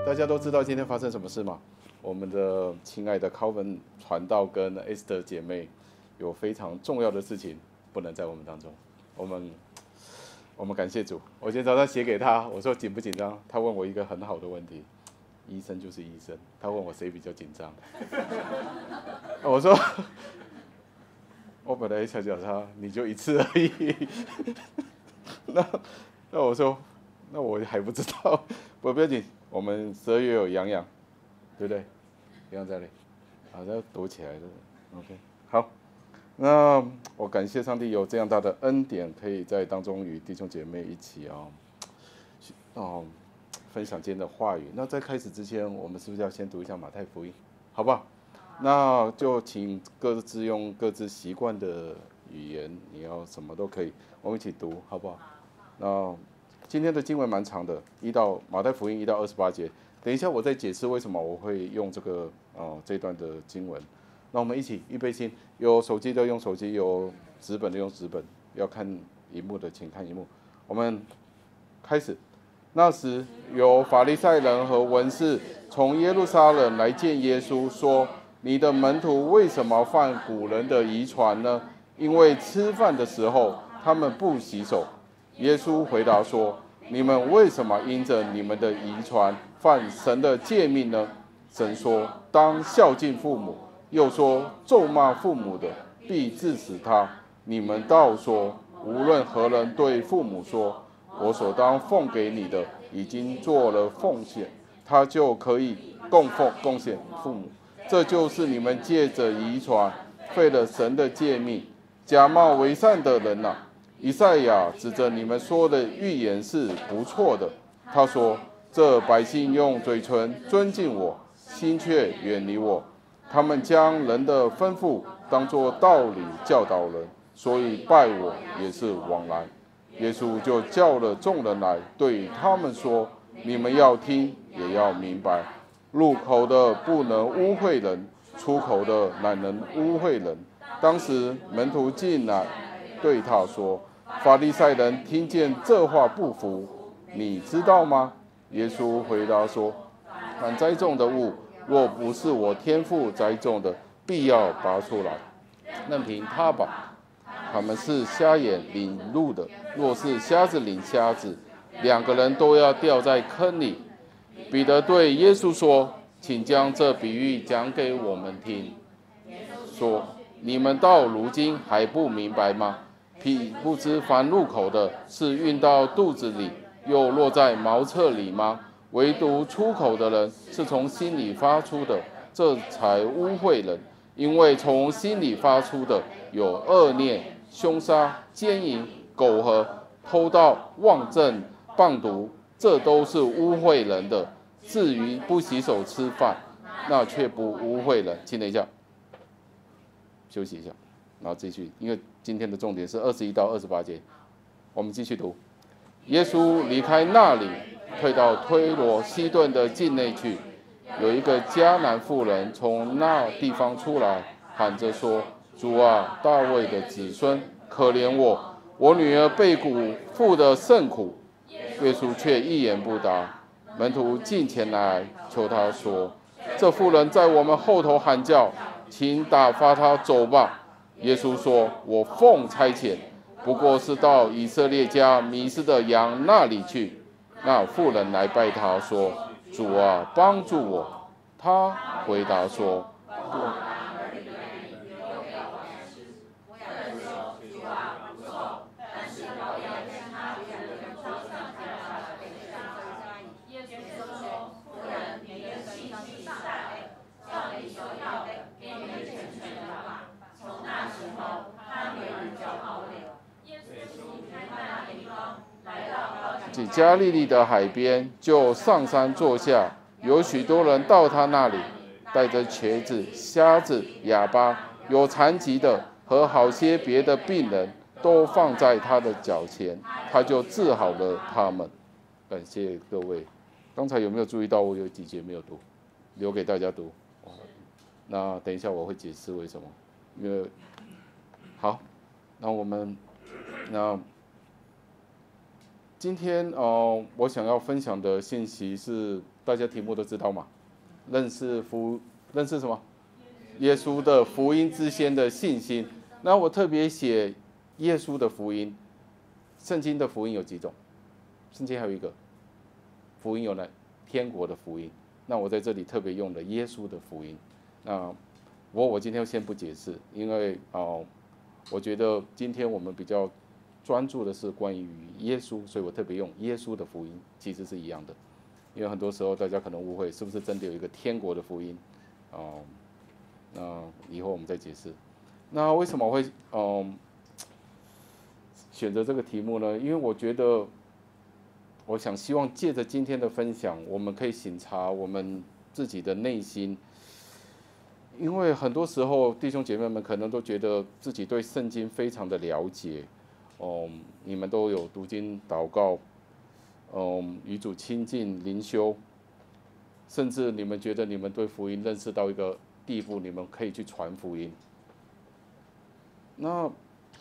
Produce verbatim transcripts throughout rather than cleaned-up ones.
大家都知道今天发生什么事吗？我们的亲爱的考文传道跟 Esther 姐妹有非常重要的事情不能在我们当中。我们我们感谢主。我今天早上写给他，我说紧不紧张？他问我一个很好的问题。医生就是医生，他问我谁比较紧张？我说我本来想讲他，你就一次而已。那那我说，那我还不知道，不不要紧，我们十二月有洋洋，对不对？洋洋在哪里？好，那躲起来了。OK， 好。那我感谢上帝有这样大的恩典，可以在当中与弟兄姐妹一起啊，哦，分享今天的话语。那在开始之前，我们是不是要先读一下马太福音，好不好？那就请各自用各自习惯的语言，你要什么都可以，我们一起读，好不好？那今天的经文蛮长的，一到马太福音一到二十八节。等一下我再解释为什么我会用这个呃这段的经文。那我们一起预备心，有手机的用手机，有纸本的用纸本，要看荧幕的请看荧幕。我们开始。那时有法利赛人和文士从耶路撒冷来见耶稣，说：“你的门徒为什么犯古人的遗传呢？因为吃饭的时候他们不洗手。”耶稣回答说：“你们为什么因着你们的遗传犯神的诫命呢？神说：当孝敬父母。又说：咒骂父母的，必治死他。你们倒说，无论何人对父母说，我所当奉给你的，已经做了奉献，他就可以供奉贡献父母。这就是你们借着遗传废了神的诫命，假冒为善的人呐、啊。以赛亚指着你们说的预言是不错的。他说：这百姓用嘴唇尊敬我，心却远离我。他们将人的吩咐当作道理教导人，所以拜我也是枉然。耶稣就叫了众人来，对他们说：你们要听，也要明白。入口的不能污秽人，出口的乃能污秽人。当时门徒进来对他说：法利赛人听见这话不服，你知道吗？耶稣回答说：凡栽种的物，若不是我天父栽种的，必要拔出来，任凭他拔。他们是瞎眼领路的，若是瞎子领瞎子，两个人都要掉在坑里。彼得对耶稣说：请将这比喻讲给我们听。说：你们到如今还不明白吗？屁不知凡入口的，是运到肚子里，又落在茅厕里吗？唯独出口的人，是从心里发出的，这才污秽人。因为从心里发出的，有恶念、凶杀、奸淫、苟合、偷盗、妄证、谤毒，这都是污秽人的。至于不洗手吃饭，那却不污秽人。请等一下，休息一下，然后继续，因为今天的重点是二十一到二十八节，我们继续读。耶稣离开那里，退到推罗西顿的境内去。有一个迦南妇人从那地方出来，喊着说：主啊，大卫的子孙，可怜我，我女儿被蛊附得甚苦。耶稣却一言不答。门徒近前来求他说：这妇人在我们后头喊叫，请打发她走吧。耶稣说：我奉差遣，不过是到以色列家迷失的羊那里去。那妇人来拜他说：主啊，帮助我。他回答说：不。加利利的海边，就上山坐下。有许多人到他那里，带着瘸子、瞎子、哑巴，有残疾的和好些别的病人，都放在他的脚前，他就治好了他们。感谢各位。刚才有没有注意到我有几节没有读，留给大家读？那等一下我会解释为什么。因为好，那我们那。今天呃，我想要分享的信息是大家题目都知道嘛，认识福，认识什么？耶稣的福音之先的信心。那我特别写耶稣的福音，圣经的福音有几种？圣经还有一个福音有呢，天国的福音。那我在这里特别用了耶稣的福音。那不过我今天先不解释，因为哦、呃，我觉得今天我们比较专注的是关于耶稣，所以我特别用耶稣的福音，其实是一样的。因为很多时候大家可能误会，是不是真的有一个天国的福音？哦、呃，那以后我们再解释。那为什么我会嗯、呃、选择这个题目呢？因为我觉得，我想希望借着今天的分享，我们可以省察我们自己的内心。因为很多时候弟兄姐妹们可能都觉得自己对圣经非常的了解，嗯，你们都有读经祷告，嗯，与主亲近灵修，甚至你们觉得你们对福音认识到一个地步，你们可以去传福音。那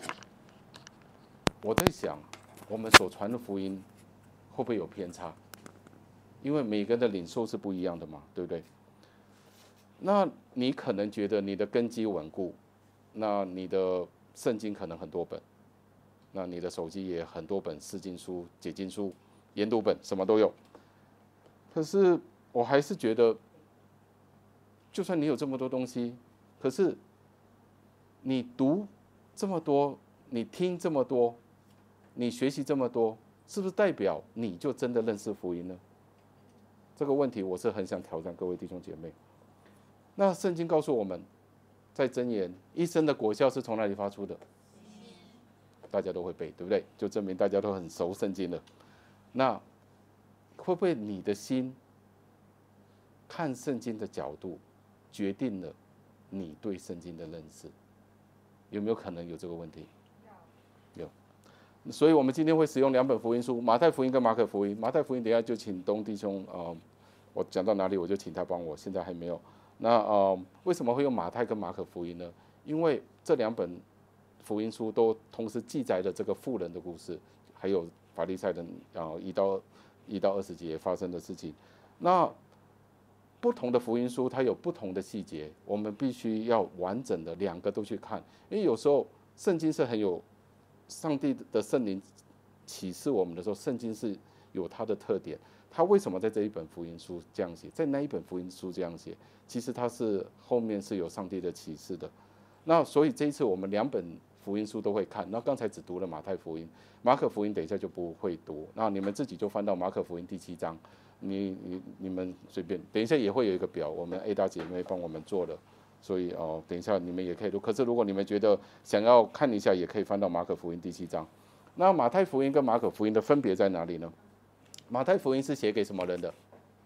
我在想，我们所传的福音会不会有偏差？因为每个人的领受是不一样的嘛，对不对？那你可能觉得你的根基稳固，那你的圣经可能很多本，那你的手机也很多本释经书、解经书、研读本，什么都有。可是我还是觉得，就算你有这么多东西，可是你读这么多，你听这么多，你学习这么多，是不是代表你就真的认识福音呢？这个问题我是很想挑战各位弟兄姐妹。那圣经告诉我们，在箴言，一生的果效是从哪里发出的？大家都会背，对不对？就证明大家都很熟圣经了。那会不会你的心看圣经的角度，决定了你对圣经的认识？有没有可能有这个问题？有。所以我们今天会使用两本福音书，马太福音跟马可福音。马太福音等一下就请东弟兄，呃，我讲到哪里我就请他帮我，现在还没有。那呃，为什么会用马太跟马可福音呢？因为这两本福音书都同时记载了这个妇人的故事，还有法利赛人啊一到一到二十节发生的事情。那不同的福音书它有不同的细节，我们必须要完整的两个都去看，因为有时候圣经是很有上帝的圣灵启示我们的时候，圣经是有它的特点。他为什么在这一本福音书这样写，在那一本福音书这样写？其实它是后面是有上帝的启示的。那所以这一次我们两本福音书都会看。那刚才只读了马太福音，马可福音等一下就不会读。那你们自己就翻到马可福音第七章，你你你们随便，等一下也会有一个表，我们 A 大姐妹帮我们做的。所以哦，等一下你们也可以读。可是如果你们觉得想要看一下，也可以翻到马可福音第七章。那马太福音跟马可福音的分别在哪里呢？马太福音是写给什么人的？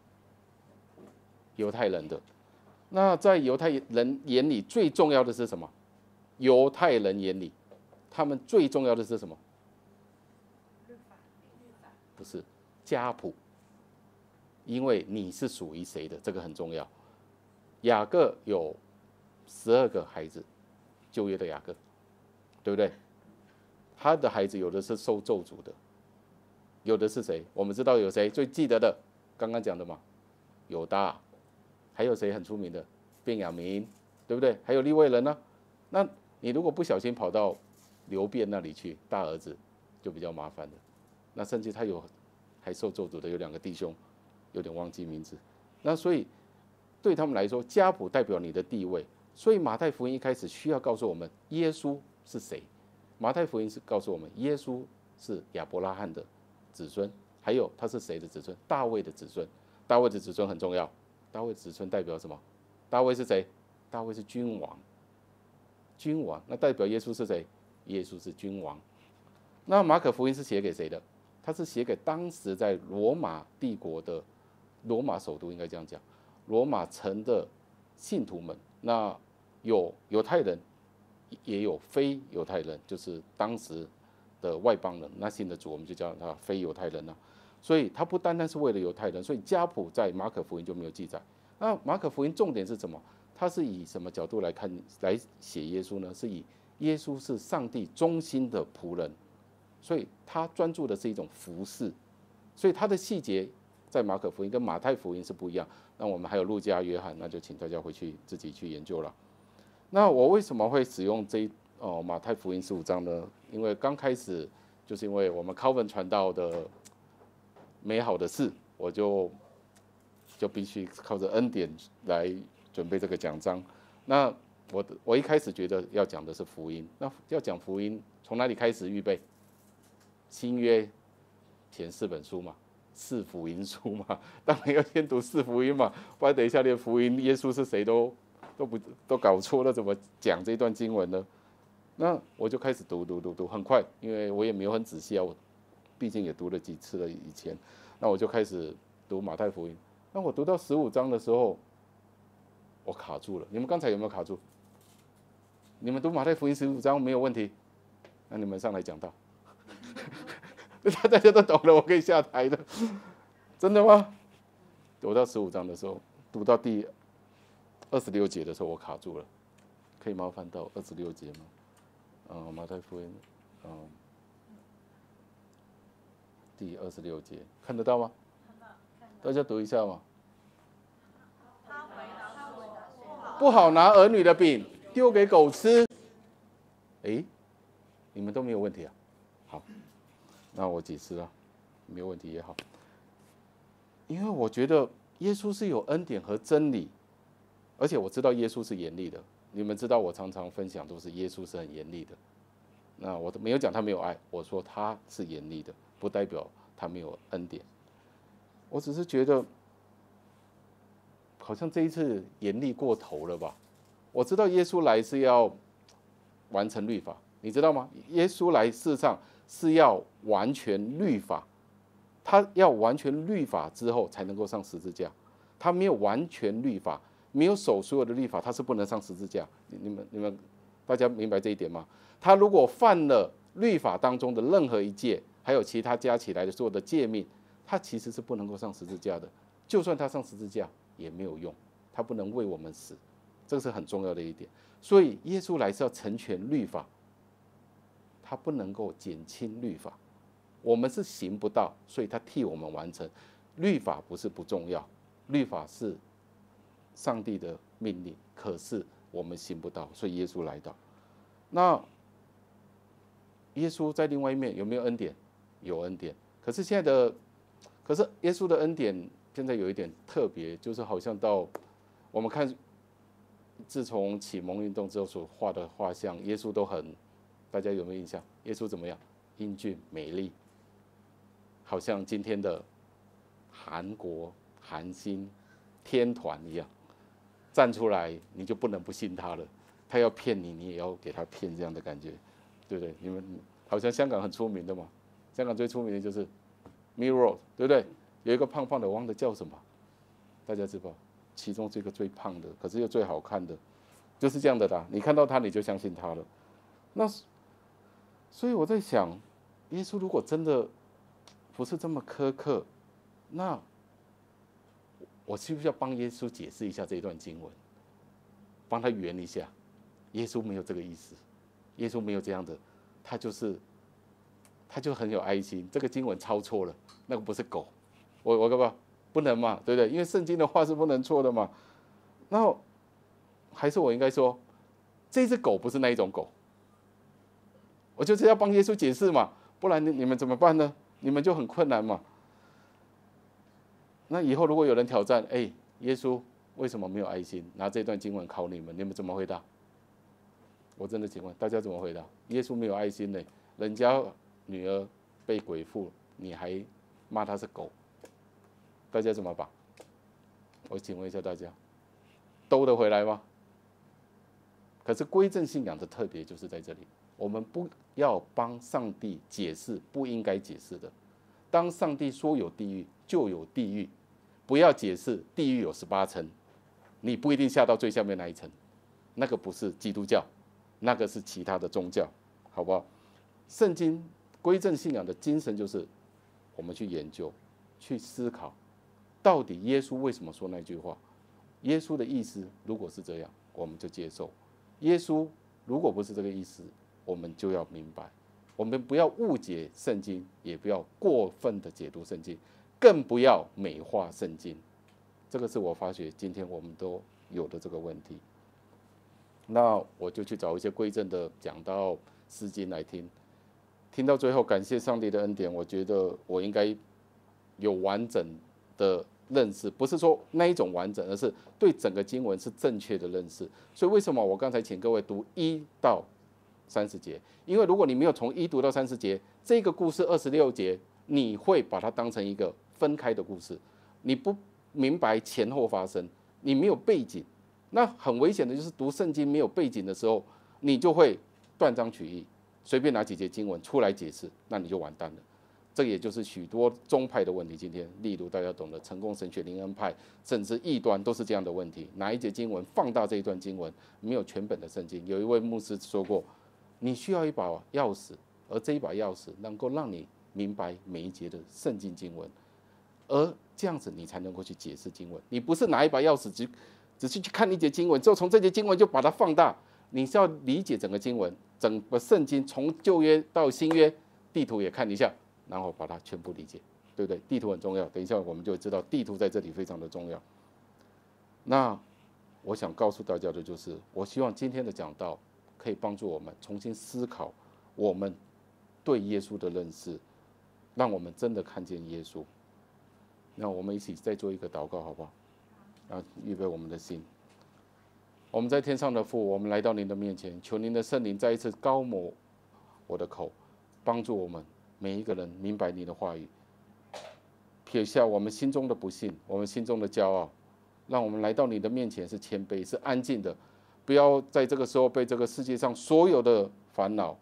犹太人的。那在犹太人眼里最重要的是什么？犹太人眼里，他们最重要的是什么？不是家谱，因为你是属于谁的，这个很重要。雅各有十二个孩子，旧约的雅各，对不对？他的孩子有的是受咒诅的，有的是谁？我们知道有谁最记得的？刚刚讲的嘛，犹大，还有谁很出名的？便雅悯，对不对？还有利未人呢、啊。那你如果不小心跑到流便那里去，大儿子就比较麻烦了。那甚至他有还受咒诅的有两个弟兄，有点忘记名字。那所以对他们来说，家谱代表你的地位。所以马太福音一开始需要告诉我们耶稣是谁。马太福音是告诉我们耶稣是亚伯拉罕的子孙，还有他是谁的子孙？大卫的子孙。大卫的子孙很重要。大卫子孙代表什么？大卫是谁？大卫是君王。君王，那代表耶稣是谁？耶稣是君王。那马可福音是写给谁的？他是写给当时在罗马帝国的罗马首都，应该这样讲，罗马城的信徒们。那有犹太人，也有非犹太人，就是当时的外邦人。那信的主，我们就叫他非犹太人了、啊。所以他不单单是为了犹太人，所以家谱在马可福音就没有记载。那马可福音重点是什么？他是以什么角度来看来写耶稣呢？是以耶稣是上帝忠心的仆人，所以他专注的是一种服侍，所以他的细节在马可福音跟马太福音是不一样。那我们还有路加、约翰，那就请大家回去自己去研究了。那我为什么会使用这哦马太福音十五章呢？因为刚开始就是因为我们Calvin传道的美好的事，我就就必须靠着恩典来准备这个讲章。那我我一开始觉得要讲的是福音，那要讲福音，从哪里开始预备？新约前四本书嘛，四福音书嘛，当然要先读四福音嘛，不然等一下连福音耶稣是谁都都不都搞错了，怎么讲这段经文呢？那我就开始读读读读，很快，因为我也没有很仔细啊，我毕竟也读了几次了以前，那我就开始读马太福音。那我读到十五章的时候，我卡住了。你们刚才有没有卡住？你们读马太福音十五章没有问题，那你们上来讲道，大家都懂了，我可以下台的。真的吗？读到十五章的时候，读到第二十六节的时候，我卡住了。可以麻烦到二十六节吗？嗯，马太福音，嗯，第二十六节看得到吗？大家读一下嘛。不好拿儿女的饼丢给狗吃。哎，你们都没有问题啊？好，那我解释了，没有问题也好。因为我觉得耶稣是有恩典和真理，而且我知道耶稣是严厉的。你们知道我常常分享都是耶稣是很严厉的。那我没有讲他没有爱，我说他是严厉的，不代表他没有恩典。我只是觉得好像这一次严厉过头了吧？我知道耶稣来是要完成律法，你知道吗？耶稣来世上是要完全律法，他要完全律法之后才能够上十字架。他没有完全律法，没有守所有的律法，他是不能上十字架。你们你们大家明白这一点吗？他如果犯了律法当中的任何一诫，还有其他加起来的所有的诫命，他其实是不能够上十字架的。就算他上十字架也没有用，他不能为我们死，这是很重要的一点。所以耶稣来是要成全律法，他不能够减轻律法。我们是行不到，所以他替我们完成。律法不是不重要，律法是上帝的命令，可是我们行不到，所以耶稣来到。那耶稣在另外一面有没有恩典？有恩典。可是现在的，可是耶稣的恩典现在有一点特别，就是好像到我们看，自从启蒙运动之后所画的画像，耶稣都很，大家有没有印象？耶稣怎么样？英俊美丽，好像今天的韩国韩星天团一样，站出来你就不能不信他了。他要骗你，你也要给他骗，这样的感觉，对不对？你们好像香港很出名的嘛，香港最出名的就是 Mirror， 对不对？有一个胖胖的，我忘了叫什么，大家知道？其中这个最胖的，可是又最好看的，就是这样的啦。你看到他，你就相信他了。那所以我在想，耶稣如果真的不是这么苛刻，那我需不需要帮耶稣解释一下这一段经文，帮他圆一下？耶稣没有这个意思，耶稣没有这样的，他就是他就很有爱心。这个经文抄错了，那个不是狗，我我干嘛不能嘛，对不对？因为圣经的话是不能错的嘛。那还是我应该说，这只狗不是那一种狗，我就是要帮耶稣解释嘛，不然你们怎么办呢？你们就很困难嘛。那以后如果有人挑战，哎，耶稣为什么没有爱心？拿这段经文考你们，你们怎么回答？我真的请问大家怎么回答？耶稣没有爱心呢？人家女儿被鬼附，你还骂他是狗，大家怎么办？我请问一下大家，兜得回来吗？可是归正信仰的特别就是在这里，我们不要帮上帝解释不应该解释的。当上帝说有地狱，就有地狱，不要解释地狱有十八层，你不一定下到最下面那一层，那个不是基督教，那个是其他的宗教，好不好？圣经归正信仰的精神就是我们去研究，去思考，到底耶稣为什么说那句话？耶稣的意思如果是这样，我们就接受；耶稣如果不是这个意思，我们就要明白。我们不要误解圣经，也不要过分的解读圣经。 更不要美化圣经。这个是我发觉今天我们都有的这个问题。那我就去找一些归正的讲到诗经来听，听到最后，感谢上帝的恩典，我觉得我应该有完整的认识，不是说那一种完整，而是对整个经文是正确的认识。所以为什么我刚才请各位读一到三十节？因为如果你没有从一读到三十节，这个故事二十六节，你会把它当成一个分开的故事，你不明白前后发生，你没有背景，那很危险的就是读圣经没有背景的时候，你就会断章取义，随便拿几节经文出来解释，那你就完蛋了。这也就是许多宗派的问题。今天，例如大家懂的成功神学、灵恩派，甚至异端，都是这样的问题。哪一节经文放大这一段经文，没有全本的圣经。有一位牧师说过，你需要一把钥匙，而这一把钥匙能够让你明白每一节的圣经经文，而这样子你才能够去解释经文。你不是拿一把钥匙只只是去看一节经文之后，从这节经文就把它放大。你是要理解整个经文，整个圣经从旧约到新约，地图也看一下，然后把它全部理解，对不对？地图很重要，等一下我们就会知道地图在这里非常的重要。那我想告诉大家的就是，我希望今天的讲道可以帮助我们重新思考我们对耶稣的认识，让我们真的看见耶稣。那我们一起再做一个祷告，好不好？啊，预备我们的心。我们在天上的父，我们来到您的面前，求您的圣灵再一次高抹我的口，帮助我们每一个人明白你的话语，撇下我们心中的不信，我们心中的骄傲，让我们来到你的面前是谦卑，是安静的，不要在这个时候被这个世界上所有的烦恼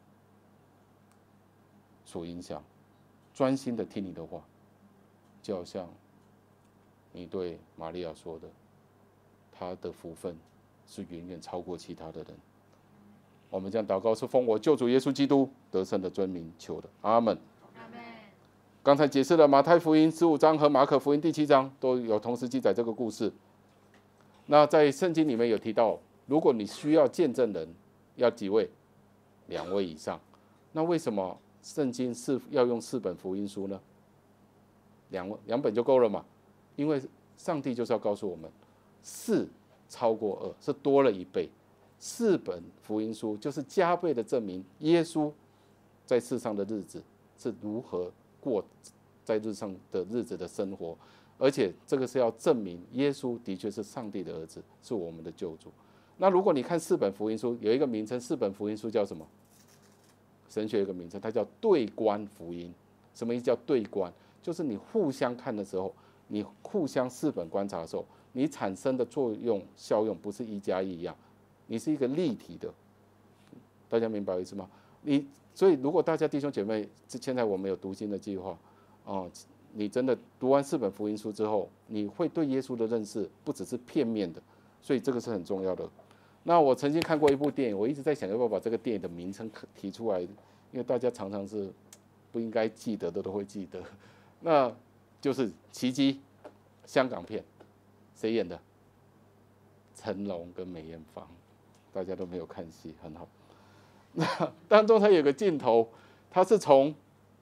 所影响，专心的听你的话，就好像你对玛利亚说的，她的福分是远远超过其他的人。我们这样祷告是奉我救主耶稣基督得胜的尊名求的，阿门。刚才解释了马太福音十五章和马可福音第七章都有同时记载这个故事。那在圣经里面有提到，如果你需要见证人，要几位？两位以上。那为什么圣经是要用四本福音书呢？两两本就够了嘛？因为上帝就是要告诉我们，四超过二，是多了一倍。四本福音书就是加倍的证明耶稣在世上的日子是如何过在日上的日子的生活，而且这个是要证明耶稣的确是上帝的儿子，是我们的救主。那如果你看四本福音书，有一个名称，四本福音书叫什么？神学有一个名称，它叫对观福音。什么意思叫对观？就是你互相看的时候，你互相四本观察的时候，你产生的作用效用不是一加一一样，你是一个立体的。大家明白我意思吗？你所以如果大家弟兄姐妹，现在我们有读经的计划，哦，你真的读完四本福音书之后，你会对耶稣的认识不只是片面的，所以这个是很重要的。那我曾经看过一部电影，我一直在想要不要把这个电影的名称提出来，因为大家常常是不应该记得的都会记得。那就是《奇迹》，香港片，谁演的？成龙跟梅艳芳，大家都没有看戏，很好。那当中他有个镜头，他是从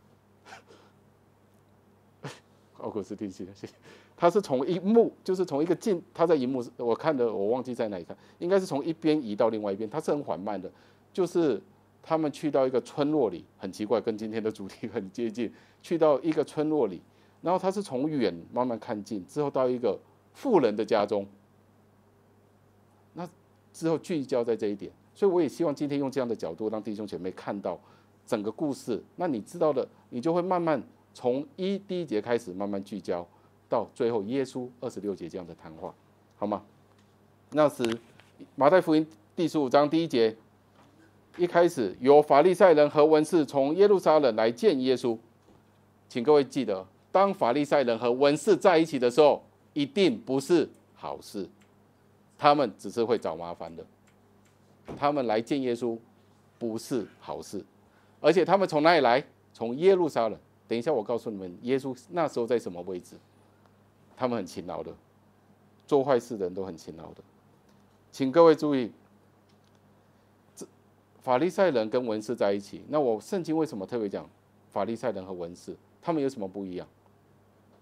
奥古斯丁系的，他是从一幕，就是从一个镜，他在荧幕，我看的我忘记在哪里看，应该是从一边移到另外一边，他是很缓慢的，就是他们去到一个村落里，很奇怪，跟今天的主题很接近，去到一个村落里，然后他是从远慢慢看近，之后到一个富人的家中，那之后聚焦在这一点，所以我也希望今天用这样的角度让弟兄姐妹看到整个故事，那你知道的，你就会慢慢从一第一节开始慢慢聚焦到最后耶稣二十六节这样的谈话，好吗？那时马太福音第十五章第一节，一开始有法利赛人和文士从耶路撒冷来见耶稣，请各位记得，当法利赛人和文士在一起的时候，一定不是好事，他们只是会找麻烦的。他们来见耶稣不是好事，而且他们从哪里来？从耶路撒冷。等一下我告诉你们，耶稣那时候在什么位置？他们很勤劳的，做坏事的人都很勤劳的。请各位注意，法利赛人跟文士在一起，那我圣经为什么特别讲法利赛人和文士？他们有什么不一样？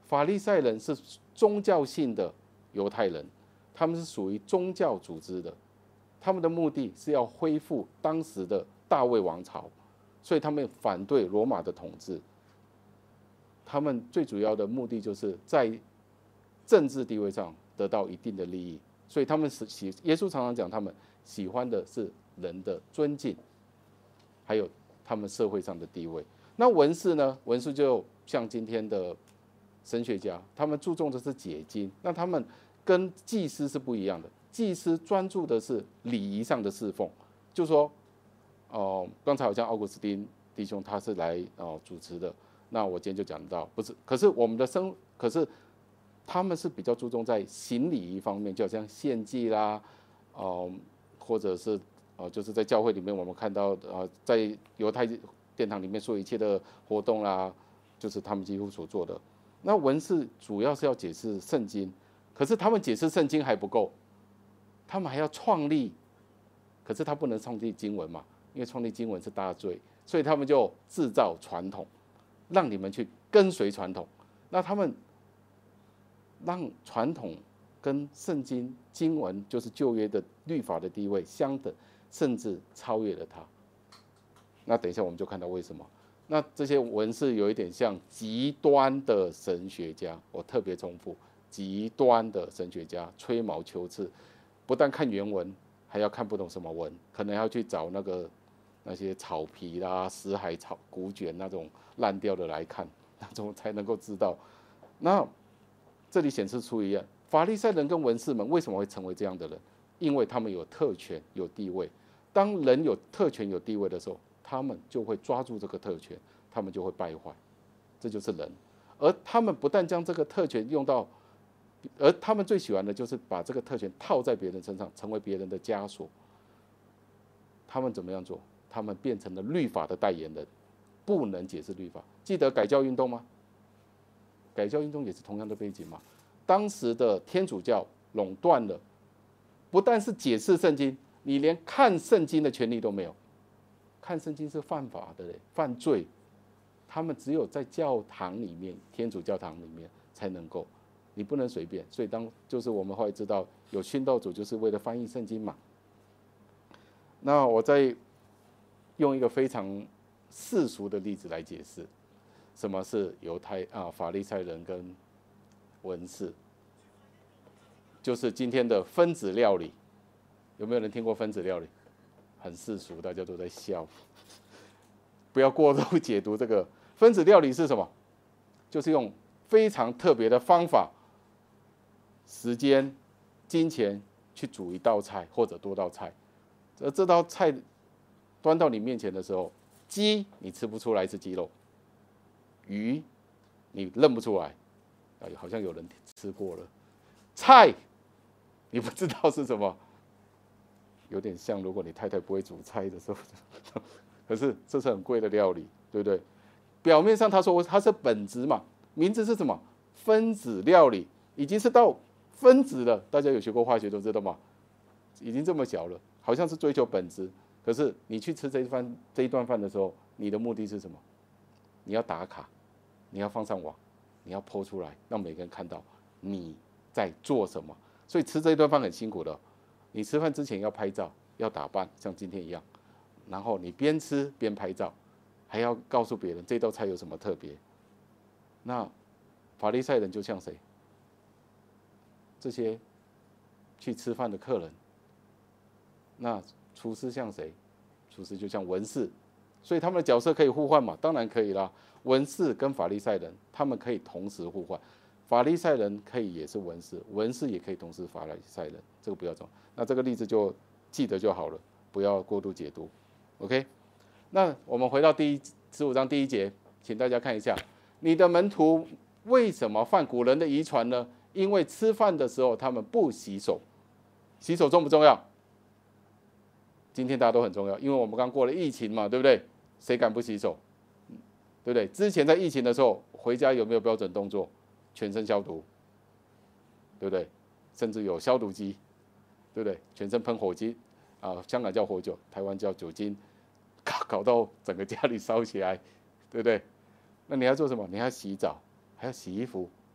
法利赛人是宗教性的犹太人，他们是属于宗教组织的，他们的目的是要恢复当时的大卫王朝，所以他们反对罗马的统治。他们最主要的目的就是在政治地位上得到一定的利益，所以他们是喜耶稣常常讲，他们喜欢的是人的尊敬，还有他们社会上的地位。那文士呢？文士就像今天的神学家，他们注重的是解经，那他们跟祭司是不一样的。祭司专注的是礼仪上的侍奉，就说，哦、呃，刚才好像奥古斯丁弟兄他是来哦、呃、主持的。那我今天就讲到，不是，可是我们的生，可是他们是比较注重在行礼仪方面，就好像献祭啦，呃，或者是呃，就是在教会里面我们看到，呃，在犹太殿堂里面做一切的活动啦，就是他们几乎所做的。那文士主要是要解释圣经，可是他们解释圣经还不够，他们还要创立，可是他不能创立经文嘛，因为创立经文是大罪，所以他们就制造传统。让你们去跟随传统，那他们让传统跟圣经经文，就是旧约的律法的地位相等，甚至超越了它。那等一下我们就看到为什么。那这些文士有一点像极端的神学家，我特别重复，极端的神学家，吹毛求疵，不但看原文，还要看不懂什么文，可能要去找那个。那些草皮啦、死海草、古卷那种烂掉的来看，那种才能够知道。那这里显示出一样，法利赛人跟文士们为什么会成为这样的人？因为他们有特权、有地位。当人有特权、有地位的时候，他们就会抓住这个特权，他们就会败坏。这就是人。而他们不但将这个特权用到，而他们最喜欢的就是把这个特权套在别人身上，成为别人的枷锁。他们怎么样做？他们变成了律法的代言人，不能解释律法。记得改教运动吗？改教运动也是同样的背景嘛。当时的天主教垄断了，不但是解释圣经，你连看圣经的权利都没有。看圣经是犯法的，犯罪。他们只有在教堂里面，天主教堂里面才能够，你不能随便。所以当就是我们后来知道，有殉道组就是为了翻译圣经嘛。那我再用一个非常世俗的例子来解释，什么是犹太啊法利赛人跟文士，就是今天的分子料理。有没有人听过分子料理？很世俗，大家都在笑。不要过度解读这个分子料理是什么，就是用非常特别的方法、时间、金钱去煮一道菜或者多道菜，而这道菜端到你面前的时候，鸡你吃不出来是鸡肉，鱼你认不出来，好像有人吃过了。菜你不知道是什么，有点像如果你太太不会煮菜的时候，可是这是很贵的料理，对不对？表面上他说它是本质嘛，名字是什么？分子料理，已经是到分子了。大家有学过化学都知道吗？已经这么小了，好像是追求本质。可是你去吃这一饭这一顿饭的时候，你的目的是什么？你要打卡，你要放上网，你要 po 出来，让每个人看到你在做什么。所以吃这一顿饭很辛苦的。你吃饭之前要拍照，要打扮，像今天一样，然后你边吃边拍照，还要告诉别人这道菜有什么特别。那法利赛人就像谁？这些去吃饭的客人。那厨师像谁？厨师就像文士，所以他们的角色可以互换嘛？当然可以啦。文士跟法利赛人，他们可以同时互换。法利赛人可以也是文士，文士也可以同时法利赛人，这个不要重。那这个例子就记得就好了，不要过度解读。OK， 那我们回到第一十五章第一节，请大家看一下，你的门徒为什么犯古人的遗传呢？因为吃饭的时候他们不洗手。洗手重不重要？今天大家都很重要，因为我们刚过了疫情嘛，对不对？谁敢不洗手？对不对？之前在疫情的时候，回家有没有标准动作？全身消毒，对不对？甚至有消毒机，对不对？全身喷火机，啊，香港叫火酒，台湾叫酒精，搞搞到整个家里烧起来，对不对？那你要做什么？你还要洗澡，还要洗衣服，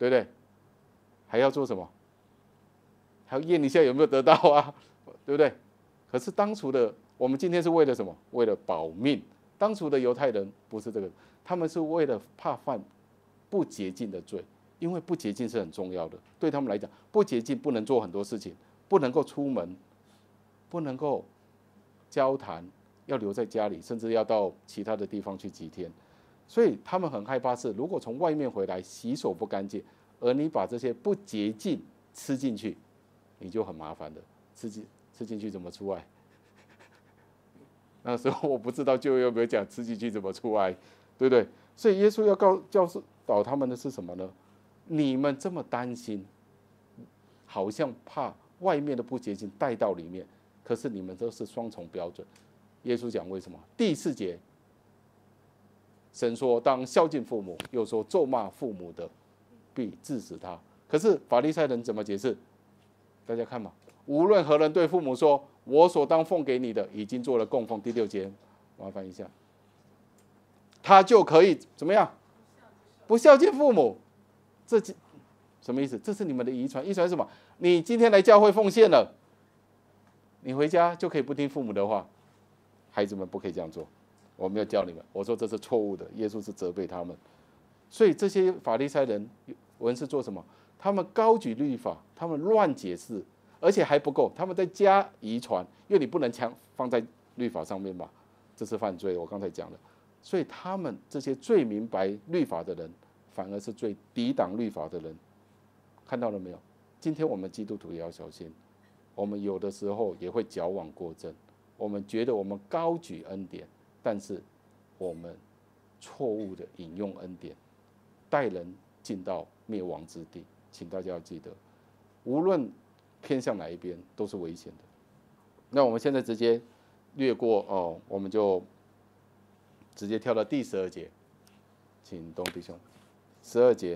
对不对？还要做什么？还要验一下有没有得到啊，对不对？可是当初的我们今天是为了什么？为了保命。当初的犹太人不是这个，他们是为了怕犯不洁净的罪，因为不洁净是很重要的，对他们来讲，不洁净不能做很多事情，不能够出门，不能够交谈，要留在家里，甚至要到其他的地方去几天。所以他们很害怕是，如果从外面回来洗手不干净，而你把这些不洁净吃进去，你就很麻烦的。吃进吃进去怎么出来？那时候我不知道就有没有讲吃进去怎么出来，对不对？所以耶稣要告教导他们的是什么呢？你们这么担心，好像怕外面的不洁净带到里面，可是你们都是双重标准。耶稣讲为什么？第四节，神说当孝敬父母，又说咒骂父母的，必治死他。可是法利赛人怎么解释？大家看嘛，无论何人对父母说，我所当奉给你的已经做了供奉。第六节，麻烦一下，他就可以怎么样？不孝敬父母，这什么意思？这是你们的遗传。遗传是什么？你今天来教会奉献了，你回家就可以不听父母的话。孩子们不可以这样做，我没有教你们，我说这是错误的。耶稣是责备他们。所以这些法利赛人文士做什么？他们高举律法，他们乱解释，而且还不够，他们在加遗传，因为你不能强放在律法上面嘛，这是犯罪。我刚才讲了，所以他们这些最明白律法的人，反而是最抵挡律法的人。看到了没有？今天我们基督徒也要小心，我们有的时候也会矫枉过正，我们觉得我们高举恩典，但是我们错误的引用恩典，带人进到灭亡之地。请大家要记得，无论偏向哪一边都是危险的。那我们现在直接略过哦，我们就直接跳到第十二节，请东弟兄。十二节，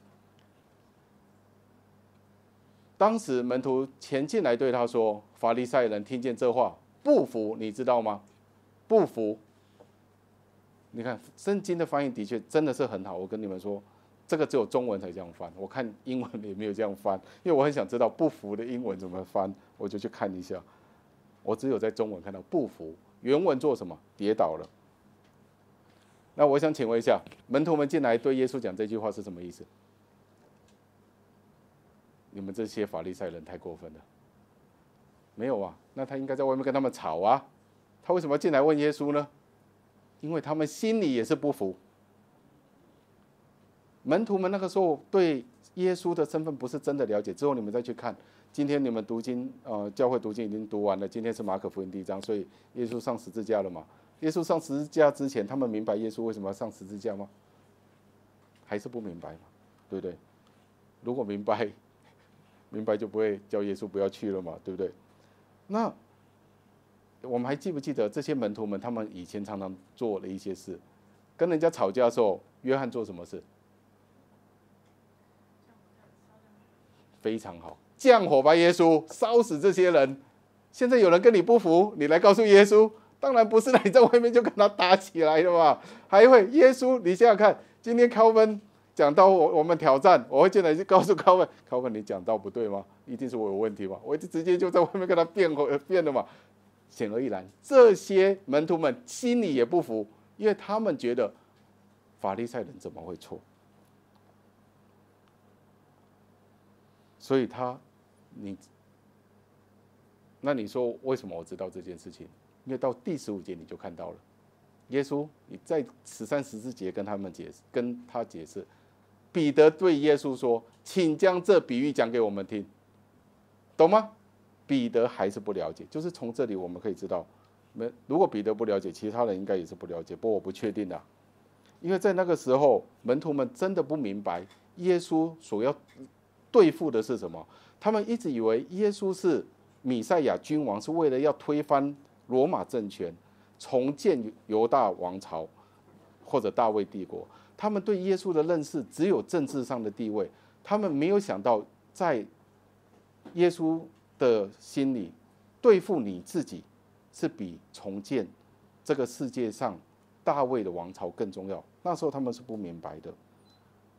当时门徒前进来对他说：“法利赛人听见这话，不服，你知道吗？不服。”你看圣经的翻译的确真的是很好，我跟你们说。这个只有中文才这样翻，我看英文也没有这样翻，因为我很想知道不服的英文怎么翻，我就去看一下。我只有在中文看到不服，原文做什么？跌倒了。那我想请问一下，门徒们进来对耶稣讲这句话是什么意思？你们这些法利赛人太过分了。没有啊，那他应该在外面跟他们吵啊，他为什么要进来问耶稣呢？因为他们心里也是不服。门徒们那个时候对耶稣的身份不是真的了解，之后你们再去看，今天你们读经，呃，教会读经已经读完了，今天是马可福音第一章，所以耶稣上十字架了嘛？耶稣上十字架之前，他们明白耶稣为什么要上十字架吗？还是不明白嘛？对不对？如果明白，明白就不会叫耶稣不要去了嘛，对不对？那我们还记不记得这些门徒们，他们以前常常做了一些事，跟人家吵架的时候，约翰做什么事？非常好，降火把耶稣烧死这些人。现在有人跟你不服，你来告诉耶稣，当然不是你在外面就跟他打起来了嘛，还会耶稣，你想想看，今天考文讲到我我们挑战，我会进来就告诉考文，考文你讲到不对吗？一定是我有问题嘛，我就直接就在外面跟他辩辩了嘛。显而易见，这些门徒们心里也不服，因为他们觉得法利赛人怎么会错？所以他，你，那你说为什么我知道这件事情？因为到第十五节你就看到了，耶稣你在十三、十四节跟他们解释，跟他解释，彼得对耶稣说：“请将这比喻讲给我们听。”懂吗？彼得还是不了解，就是从这里我们可以知道，如果彼得不了解，其他人应该也是不了解，不过我不确定啊，因为在那个时候，门徒们真的不明白耶稣所要对付的是什么？他们一直以为耶稣是弥赛亚君王，是为了要推翻罗马政权，重建犹大王朝或者大卫帝国。他们对耶稣的认识只有政治上的地位，他们没有想到在耶稣的心里，对付你自己是比重建这个世界上大卫的王朝更重要。那时候他们是不明白的。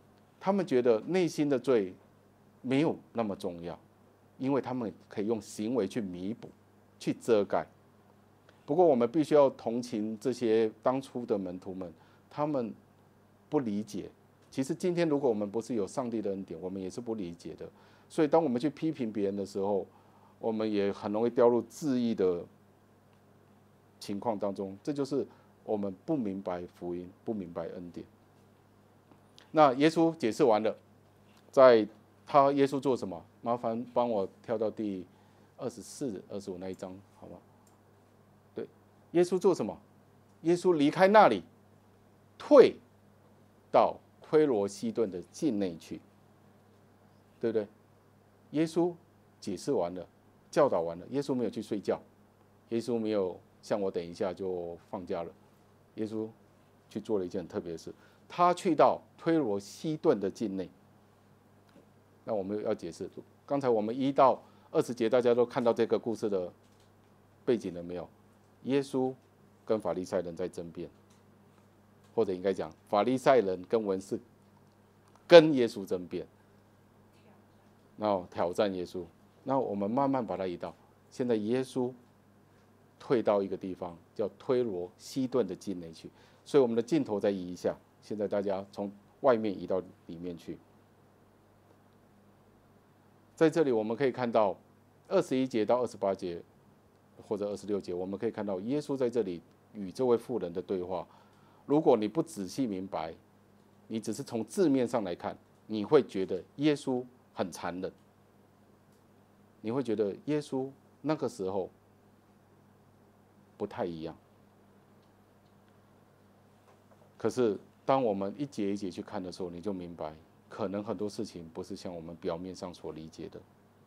他们觉得内心的罪没有那么重要，因为他们可以用行为去弥补、去遮盖。不过我们必须要同情这些当初的门徒们，他们不理解。其实今天如果我们不是有上帝的恩典，我们也是不理解的。所以当我们去批评别人的时候，我们也很容易掉入自义的情况当中。这就是我们不明白福音，不明白恩典。那耶稣解释完了，在他耶稣做什么？麻烦帮我跳到第二十四、二十五那一章，好吗？对，耶稣做什么？耶稣离开那里，退到推罗西顿的境内去，对不对？耶稣解释完了，教导完了，耶稣没有去睡觉，耶稣没有像我等一下就放假了，耶稣去做了一件很特别的事，他去到推罗西顿的境内。那我们要解释，刚才我们一到二十节，大家都看到这个故事的背景了没有？耶稣跟法利赛人在争辩，或者应该讲，法利赛人跟文士跟耶稣争辩，然后挑战耶稣。那我们慢慢把它移到现在，耶稣退到一个地方叫推罗西顿的境内去，所以我们的镜头再移一下，现在大家从外面移到里面去。在这里我们可以看到二十一节到二十八节或者二十六节，我们可以看到耶稣在这里与这位妇人的对话。如果你不仔细明白，你只是从字面上来看，你会觉得耶稣很残忍，你会觉得耶稣那个时候不太一样。可是当我们一节一节去看的时候，你就明白，可能很多事情不是像我们表面上所理解的。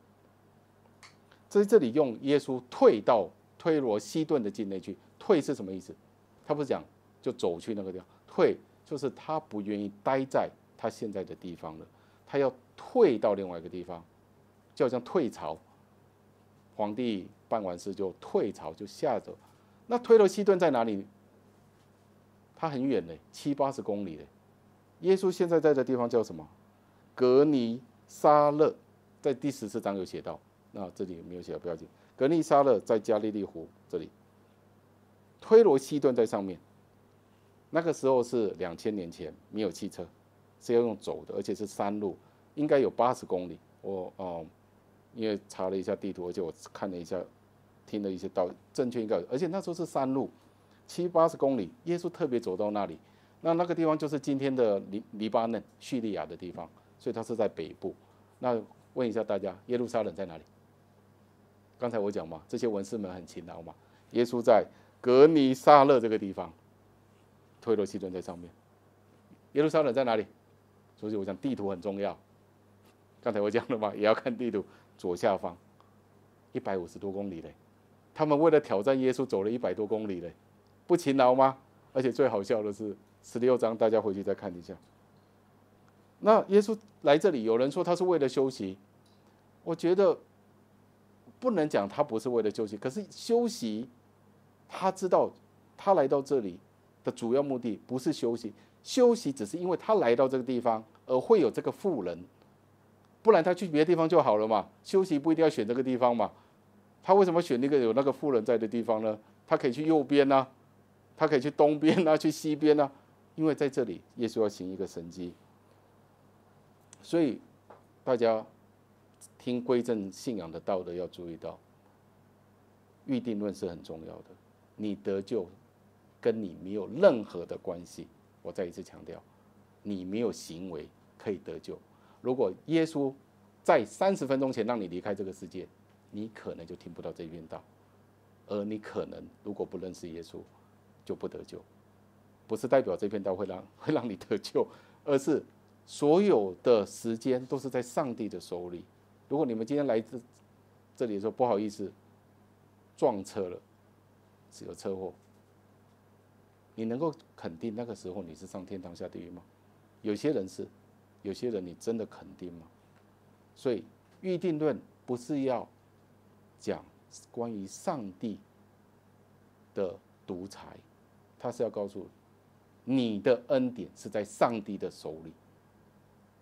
在这里用耶稣退到推罗西顿的境内去，退是什么意思？他不是讲就走去那个地方，退就是他不愿意待在他现在的地方了，他要退到另外一个地方，就好像退朝，皇帝办完事就退朝就下走。那推罗西顿在哪里？他很远嘞，七八十公里嘞。耶稣现在在的地方叫什么？格尼撒勒，在第十四章有写到，那这里没有写，不要紧。格尼撒勒在加利利湖这里，推罗西顿在上面。那个时候是两千年前，没有汽车，是要用走的，而且是山路，应该有八十公里。我哦、嗯，因为查了一下地图，而且我看了一下，听了一些道，正确应该有，而且那时候是山路，七八十公里，耶稣特别走到那里。那那个地方就是今天的黎黎巴嫩、叙利亚的地方，所以它是在北部。那问一下大家，耶路撒冷在哪里？刚才我讲嘛，这些文士们很勤劳嘛。耶稣在格尼撒勒这个地方，推罗西顿在上面。耶路撒冷在哪里？所以我讲地图很重要。刚才我讲了嘛，也要看地图，左下方，一百五十多公里嘞。他们为了挑战耶稣，走了一百多公里嘞，不勤劳吗？而且最好笑的是，十六章大家回去再看一下。那耶稣来这里，有人说他是为了休息，我觉得不能讲他不是为了休息，可是休息，他知道他来到这里的主要目的不是休息，休息只是因为他来到这个地方而会有这个妇人，不然他去别的地方就好了嘛。休息不一定要选这个地方嘛，他为什么选那个有那个妇人在的地方呢？他可以去右边啊，他可以去东边啊，去西边啊，因为在这里耶稣要行一个神迹。所以大家听归正信仰的道的要注意到，预定论是很重要的。你得救跟你没有任何的关系。我再一次强调，你没有行为可以得救。如果耶稣在三十分钟前让你离开这个世界，你可能就听不到这篇道，而你可能如果不认识耶稣，就不得救。不是代表这篇道会让会让你得救，而是所有的时间都是在上帝的手里。如果你们今天来这这里的时候，不好意思，撞车了，是有车祸，你能够肯定那个时候你是上天堂下地狱吗？有些人是，有些人你真的肯定吗？所以预定论不是要讲关于上帝的独裁，他是要告诉你的恩典是在上帝的手里，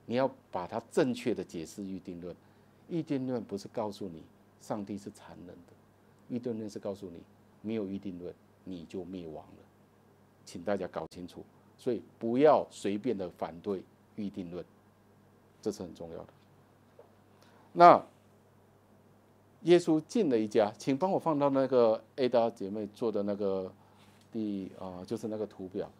你要把它正确的解释预定论。预定论不是告诉你上帝是残忍的，预定论是告诉你没有预定论你就灭亡了，请大家搞清楚。所以不要随便的反对预定论，这是很重要的。那耶稣进了一家，请帮我放到那个 Ada 姐妹做的那个第啊、呃，就是那个图表，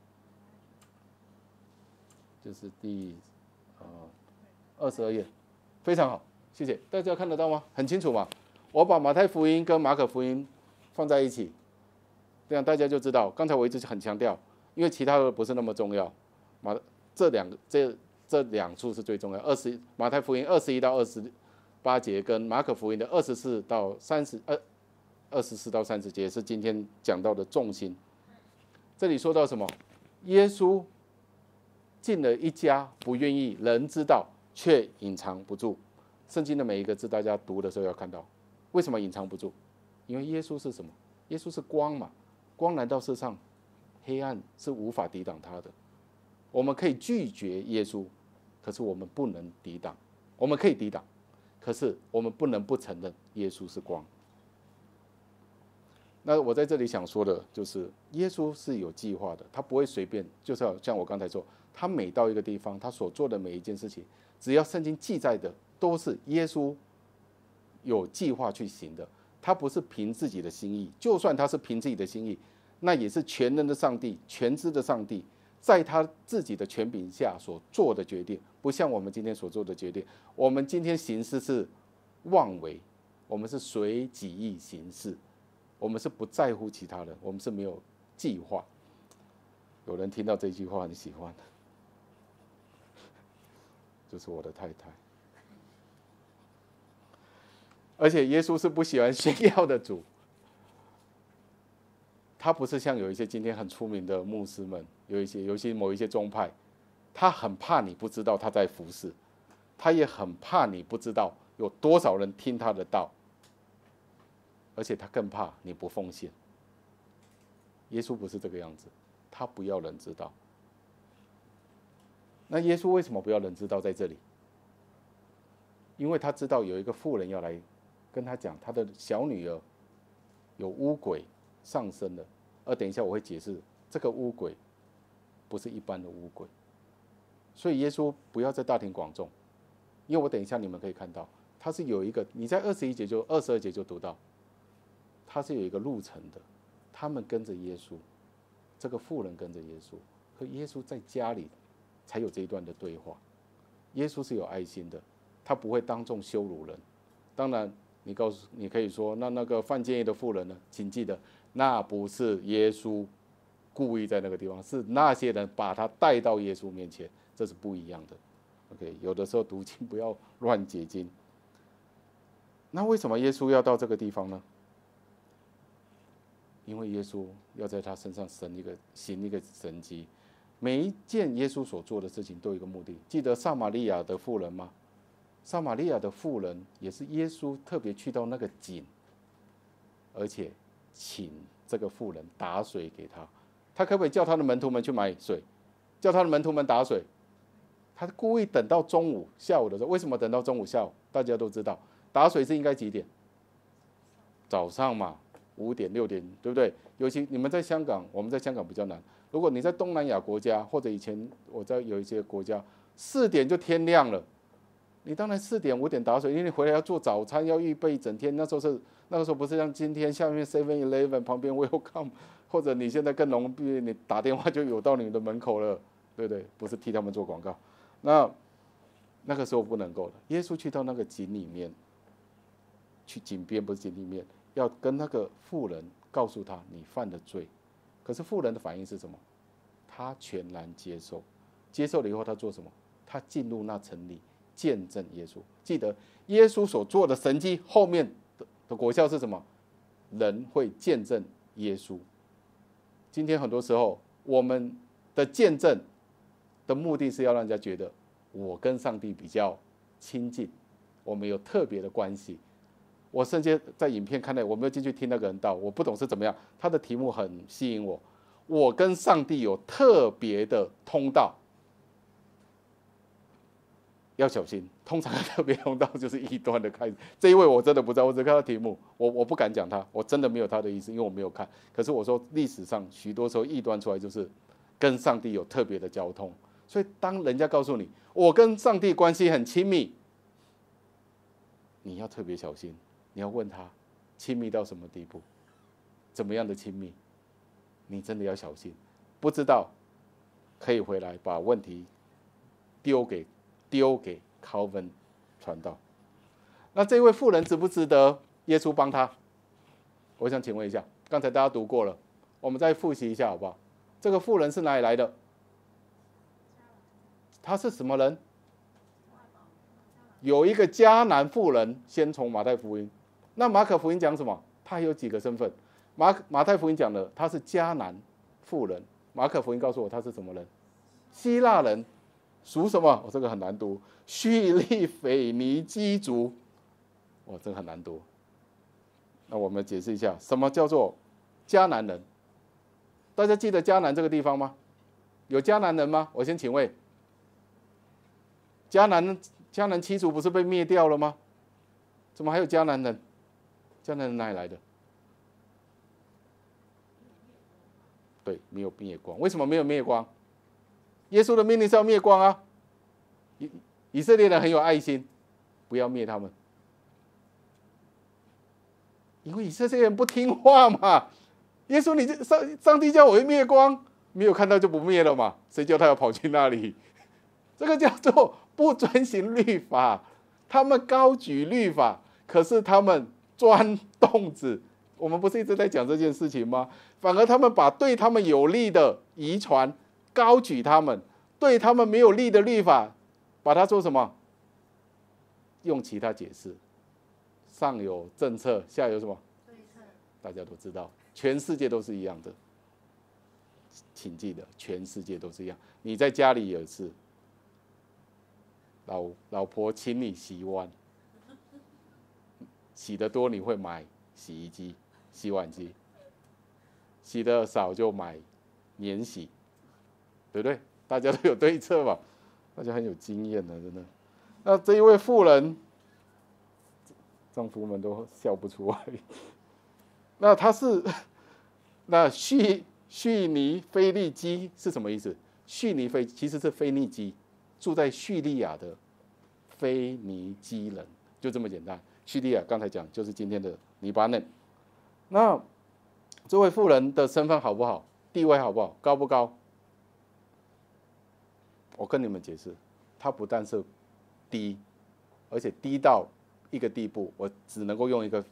就是第呃二十二页，非常好，谢谢。大家看得到吗？很清楚吗？我把马太福音跟马可福音放在一起，这样大家就知道。刚才我一直很强调，因为其他的不是那么重要，马这两个这这两处是最重要。二十马太福音二十一到二十八节，跟马可福音的二十四到三十二二十四到三十节是今天讲到的重心。这里说到什么？耶稣进了一家，不愿意人知道，却隐藏不住。圣经的每一个字，大家读的时候要看到，为什么隐藏不住？因为耶稣是什么？耶稣是光嘛，光来到世上，黑暗是无法抵挡他的。我们可以拒绝耶稣，可是我们不能抵挡。我们可以抵挡，可是我们不能不承认耶稣是光。那我在这里想说的就是，耶稣是有计划的，他不会随便，就是像我刚才说，他每到一个地方，他所做的每一件事情，只要圣经记载的都是耶稣有计划去行的，他不是凭自己的心意。就算他是凭自己的心意，那也是全能的上帝、全知的上帝，在他自己的权柄下所做的决定，不像我们今天所做的决定。我们今天行事是妄为，我们是随己意行事。我们是不在乎其他人，我们是没有计划。有人听到这句话很喜欢，就是我的太太。而且耶稣是不喜欢炫耀的主，他不是像有一些今天很出名的牧师们，有一些有一些某一些宗派，他很怕你不知道他在服侍，他也很怕你不知道有多少人听他的道。而且他更怕你不奉献。耶稣不是这个样子，他不要人知道。那耶稣为什么不要人知道在这里？因为他知道有一个妇人要来跟他讲，他的小女儿有污鬼上身了。而等一下我会解释，这个污鬼不是一般的污鬼。所以耶稣不要在大庭广众，因为我等一下你们可以看到，他是有一个，你在二十一节就二十二节就读到。他是有一个路程的，他们跟着耶稣，这个妇人跟着耶稣，和耶稣在家里才有这一段的对话。耶稣是有爱心的，他不会当众羞辱人。当然，你告诉你可以说，那那个犯奸淫的妇人呢？请记得，那不是耶稣故意在那个地方，是那些人把他带到耶稣面前，这是不一样的。OK， 有的时候读经不要乱解经。那为什么耶稣要到这个地方呢？因为耶稣要在他身上行一个行一个神迹，每一件耶稣所做的事情都有一个目的。记得撒玛利亚的妇人吗？撒玛利亚的妇人也是耶稣特别去到那个井，而且请这个妇人打水给他。他可不可以叫他的门徒们去买水？叫他的门徒们打水？他故意等到中午、下午的时候。为什么等到中午、下午？大家都知道，打水是应该几点？早上嘛。五点六点，对不对？尤其你们在香港，我们在香港比较难。如果你在东南亚国家，或者以前我在有一些国家，四点就天亮了。你当然四点五点打水，因为你回来要做早餐，要预备一整天。那时候是那个时候不是像今天下面 seven eleven 旁边 welcome， 或者你现在更容易，你打电话就有到你的门口了，对不对？不是替他们做广告。那那个时候不能够了。耶稣去到那个井里面，去井边不是井里面。要跟那个妇人告诉他你犯了罪，可是妇人的反应是什么？他全然接受，接受了以后他做什么？他进入那城里见证耶稣。记得耶稣所做的神迹后面的果效是什么？人会见证耶稣。今天很多时候我们的见证的目的是要让人家觉得我跟上帝比较亲近，我们有特别的关系。我甚至在影片看到，我没有进去听那个人道，我不懂是怎么样。他的题目很吸引我，我跟上帝有特别的通道。 要小心，通常特别用到就是异端的开始。这一位我真的不知道，我只看到题目，我我不敢讲他，我真的没有他的意思，因为我没有看。可是我说历史上许多时候异端出来就是跟上帝有特别的交通，所以当人家告诉你我跟上帝关系很亲密，你要特别小心，你要问他亲密到什么地步，怎么样的亲密，你真的要小心。不知道可以回来把问题丢给丢给 Calvin 传道。那这位妇人值不值得耶稣帮他？我想请问一下，刚才大家读过了，我们再复习一下好不好？这个妇人是哪里来的？她是什么人？有一个迦南妇人，先从马太福音。那马可福音讲什么？她有几个身份？马马太福音讲的她是迦南妇人，马可福音告诉我她是什么人？希腊人，属什么？我、哦、这个很难读，叙利腓尼基族，哇，这个很难读。那我们解释一下，什么叫做迦南人？大家记得迦南这个地方吗？有迦南人吗？我先请问，迦南迦南七族不是被灭掉了吗？怎么还有迦南人？迦南人哪里来的？对，没有灭光。为什么没有灭光？耶稣的命令是要灭光啊！以以色列人很有爱心，不要灭他们，因为以色列人不听话嘛。耶稣你上上帝叫我灭光，没有看到就不灭了嘛？谁叫他要跑去那里？这个叫做不遵行律法。他们高举律法，可是他们钻洞子。我们不是一直在讲这件事情吗？反而他们把对他们有利的遗传高举他们，对他们没有利的律法，把它做什么？用其他解释。上有政策，下有什么？对策。大家都知道，全世界都是一样的。请记得，全世界都是一样。你在家里也是，老老婆请你洗碗，洗得多你会买洗衣机、洗碗机，洗得少就买免洗，对不对？大家都有对策嘛，大家很有经验的，真的。那这一位妇人，丈夫们都笑不出来。那他是那叙叙尼腓利基是什么意思？叙尼腓其实是腓尼基，住在叙利亚的腓尼基人，就这么简单。叙利亚刚才讲就是今天的黎巴嫩。那这位妇人的身份好不好？地位好不好？高不高？我跟你们解释，她不但是低，而且低到一个地步，我只能够用一个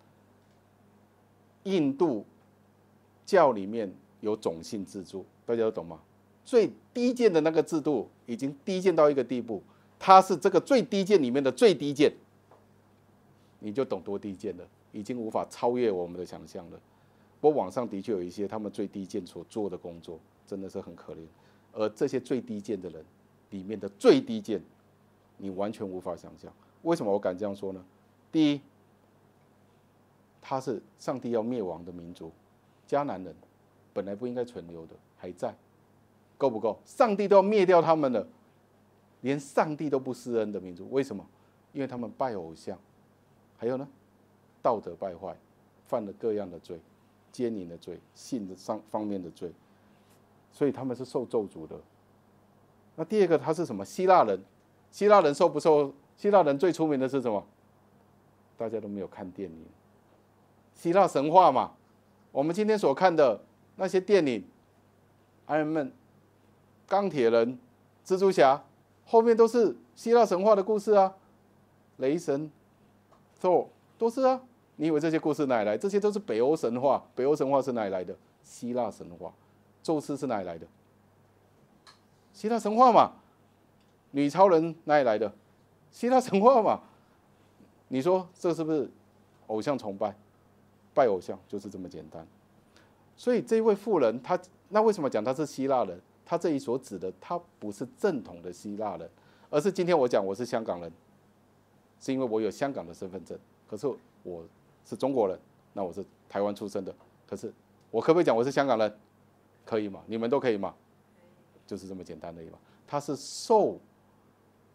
印度教里面有种姓制度，大家都懂吗？最低贱的那个制度已经低贱到一个地步，它是这个最低贱里面的最低贱，你就懂多低贱了，已经无法超越我们的想象了。不过网上的确有一些他们最低贱所做的工作，真的是很可怜。而这些最低贱的人里面的最低贱，你完全无法想象。为什么我敢这样说呢？第一，他是上帝要灭亡的民族，迦南人本来不应该存留的，还在，够不够？上帝都要灭掉他们了，连上帝都不施恩的民族，为什么？因为他们拜偶像，还有呢，道德败坏，犯了各样的罪，奸淫的罪，性的上方面的罪，所以他们是受咒诅的。那第二个，他是什么？希腊人，希腊人受不受？希腊人最出名的是什么？大家都没有看电影，希腊神话嘛。我们今天所看的那些电影，Iron Man、钢铁人、蜘蛛侠，后面都是希腊神话的故事啊。雷神、Thor 都是啊。你以为这些故事哪里来？这些都是北欧神话。北欧神话是哪里来的？希腊神话。宙斯是哪里来的？希腊神话嘛。女超人哪里来的？希腊神话嘛。你说这是不是偶像崇拜？拜偶像就是这么简单。所以这位妇人，她那为什么讲她是希腊人？她这里所指的，她不是正统的希腊人，而是今天我讲我是香港人，是因为我有香港的身份证。可是我是中国人，那我是台湾出生的。可是我可不可以讲我是香港人？可以吗？你们都可以吗？就是这么简单而已嘛。他是受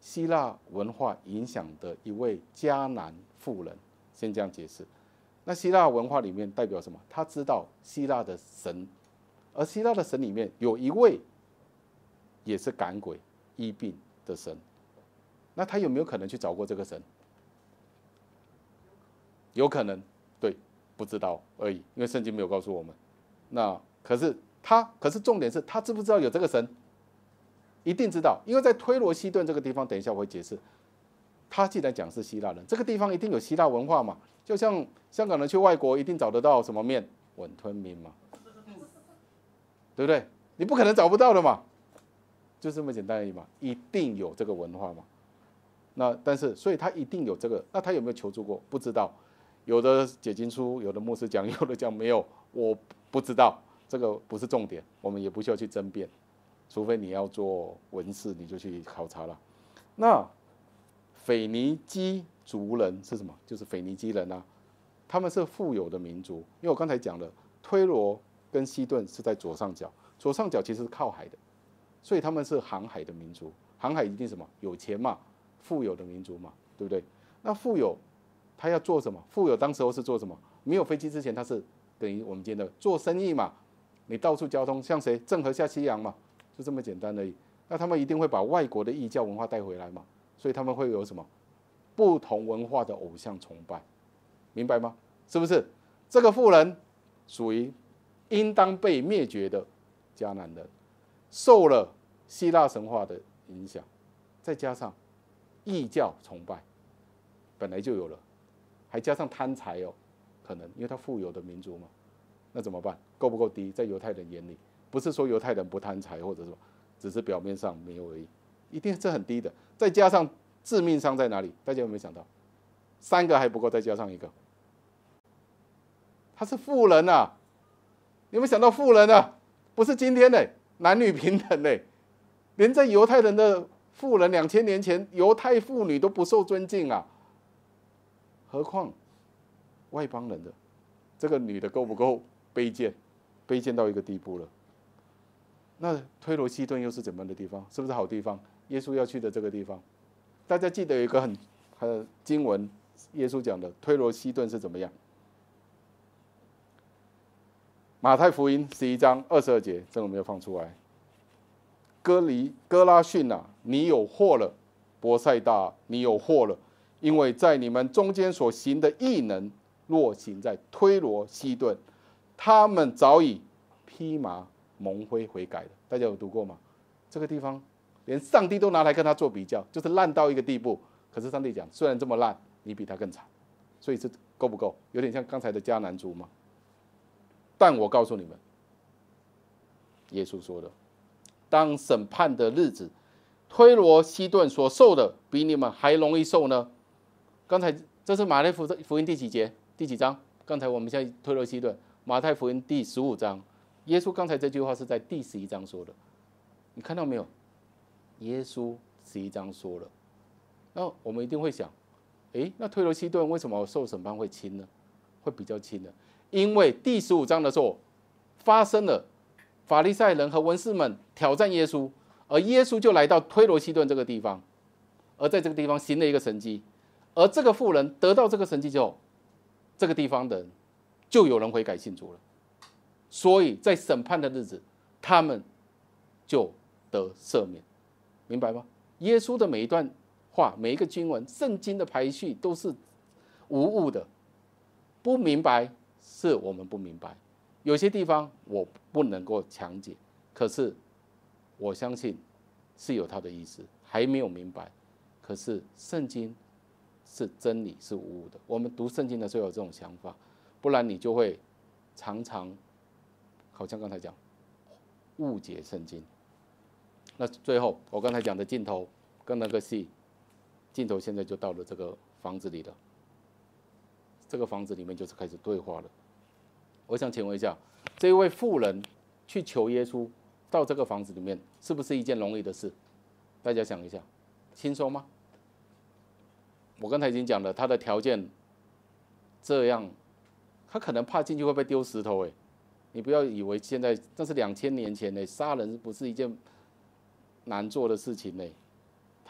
希腊文化影响的一位迦南妇人，先这样解释。那希腊文化里面代表什么？他知道希腊的神，而希腊的神里面有一位也是赶鬼医病的神。那他有没有可能去找过这个神？有可能，对，不知道而已，因为圣经没有告诉我们。那可是他，可是重点是他知不知道有这个神？一定知道，因为在推罗西顿这个地方，等一下我会解释。他既然讲是希腊人，这个地方一定有希腊文化嘛，就像香港人去外国一定找得到什么面，稳吞面嘛，对不对？你不可能找不到的嘛，就这么简单而已嘛，一定有这个文化嘛。那但是，所以他一定有这个，那他有没有求助过？不知道。有的解经书，有的牧师讲，有的讲没有，我不知道，这个不是重点，我们也不需要去争辩，除非你要做文士，你就去考察了。那腓尼基族人是什么？就是腓尼基人啊，他们是富有的民族，因为我刚才讲了，推罗跟西顿是在左上角，左上角其实是靠海的，所以他们是航海的民族，航海一定什么有钱嘛，富有的民族嘛，对不对？那富有。他要做什么？富有当时候是做什么？没有飞机之前，他是等于我们今天的做生意嘛。你到处交通，像谁？郑和下西洋嘛，就这么简单而已。那他们一定会把外国的异教文化带回来嘛，所以他们会有什么不同文化的偶像崇拜，明白吗？是不是？这个妇人属于应当被灭绝的迦南人，受了希腊神话的影响，再加上异教崇拜，本来就有了。还加上贪财哦，可能因为他富有的民族嘛，那怎么办？够不够低？在犹太人眼里，不是说犹太人不贪财，或者说只是表面上没有而已，一定是很低的。再加上致命伤在哪里？大家有没有想到？三个还不够，再加上一个，他是富人啊！你有没有想到富人啊？不是今天的男女平等的，连在犹太人的富人两千年前，犹太妇女都不受尊敬啊！何况外邦人的这个女的够不够卑贱？卑贱到一个地步了。那推罗西顿又是怎么样的地方？是不是好地方？耶稣要去的这个地方，大家记得有一个很很经文，耶稣讲的推罗西顿是怎么样？马太福音十一章二十二节，这个我没有放出来。哥离哥拉汛啊，你有祸了；伯赛大，你有祸了。因为在你们中间所行的异能，若行在推罗西顿，他们早已披麻蒙灰悔改了。大家有读过吗？这个地方连上帝都拿来跟他做比较，就是烂到一个地步。可是上帝讲，虽然这么烂，你比他更惨，所以这够不够？有点像刚才的迦南族吗？但我告诉你们，耶稣说的，当审判的日子，推罗西顿所受的，比你们还容易受呢。刚才这是马太福音第几节？第几章？刚才我们现在推罗西顿，马太福音第十五章。耶稣刚才这句话是在第十一章说的，你看到没有？耶稣十一章说了。那我们一定会想，诶，那推罗西顿为什么受审判会轻呢？会比较轻呢？因为第十五章的时候发生了法利赛人和文士们挑战耶稣，而耶稣就来到推罗西顿这个地方，而在这个地方行了一个神迹。而这个妇人得到这个神迹之后，这个地方的人就有人悔改信主了，所以在审判的日子，他们就得赦免，明白吗？耶稣的每一段话，每一个经文，圣经的排序都是无误的，不明白是我们不明白，有些地方我不能够强解，可是我相信是有它的意思，还没有明白，可是圣经是真理，是无误的。我们读圣经的时候有这种想法，不然你就会常常好像刚才讲误解圣经。那最后我刚才讲的镜头跟那个戏，镜头现在就到了这个房子里了，这个房子里面就是开始对话了。我想请问一下，这一位妇人去求耶稣到这个房子里面，是不是一件容易的事？大家想一下，轻松吗？我刚才已经讲了，他的条件这样，他可能怕进去会被丢石头。哎，你不要以为现在那是两千年前呢，杀人不是一件难做的事情呢。他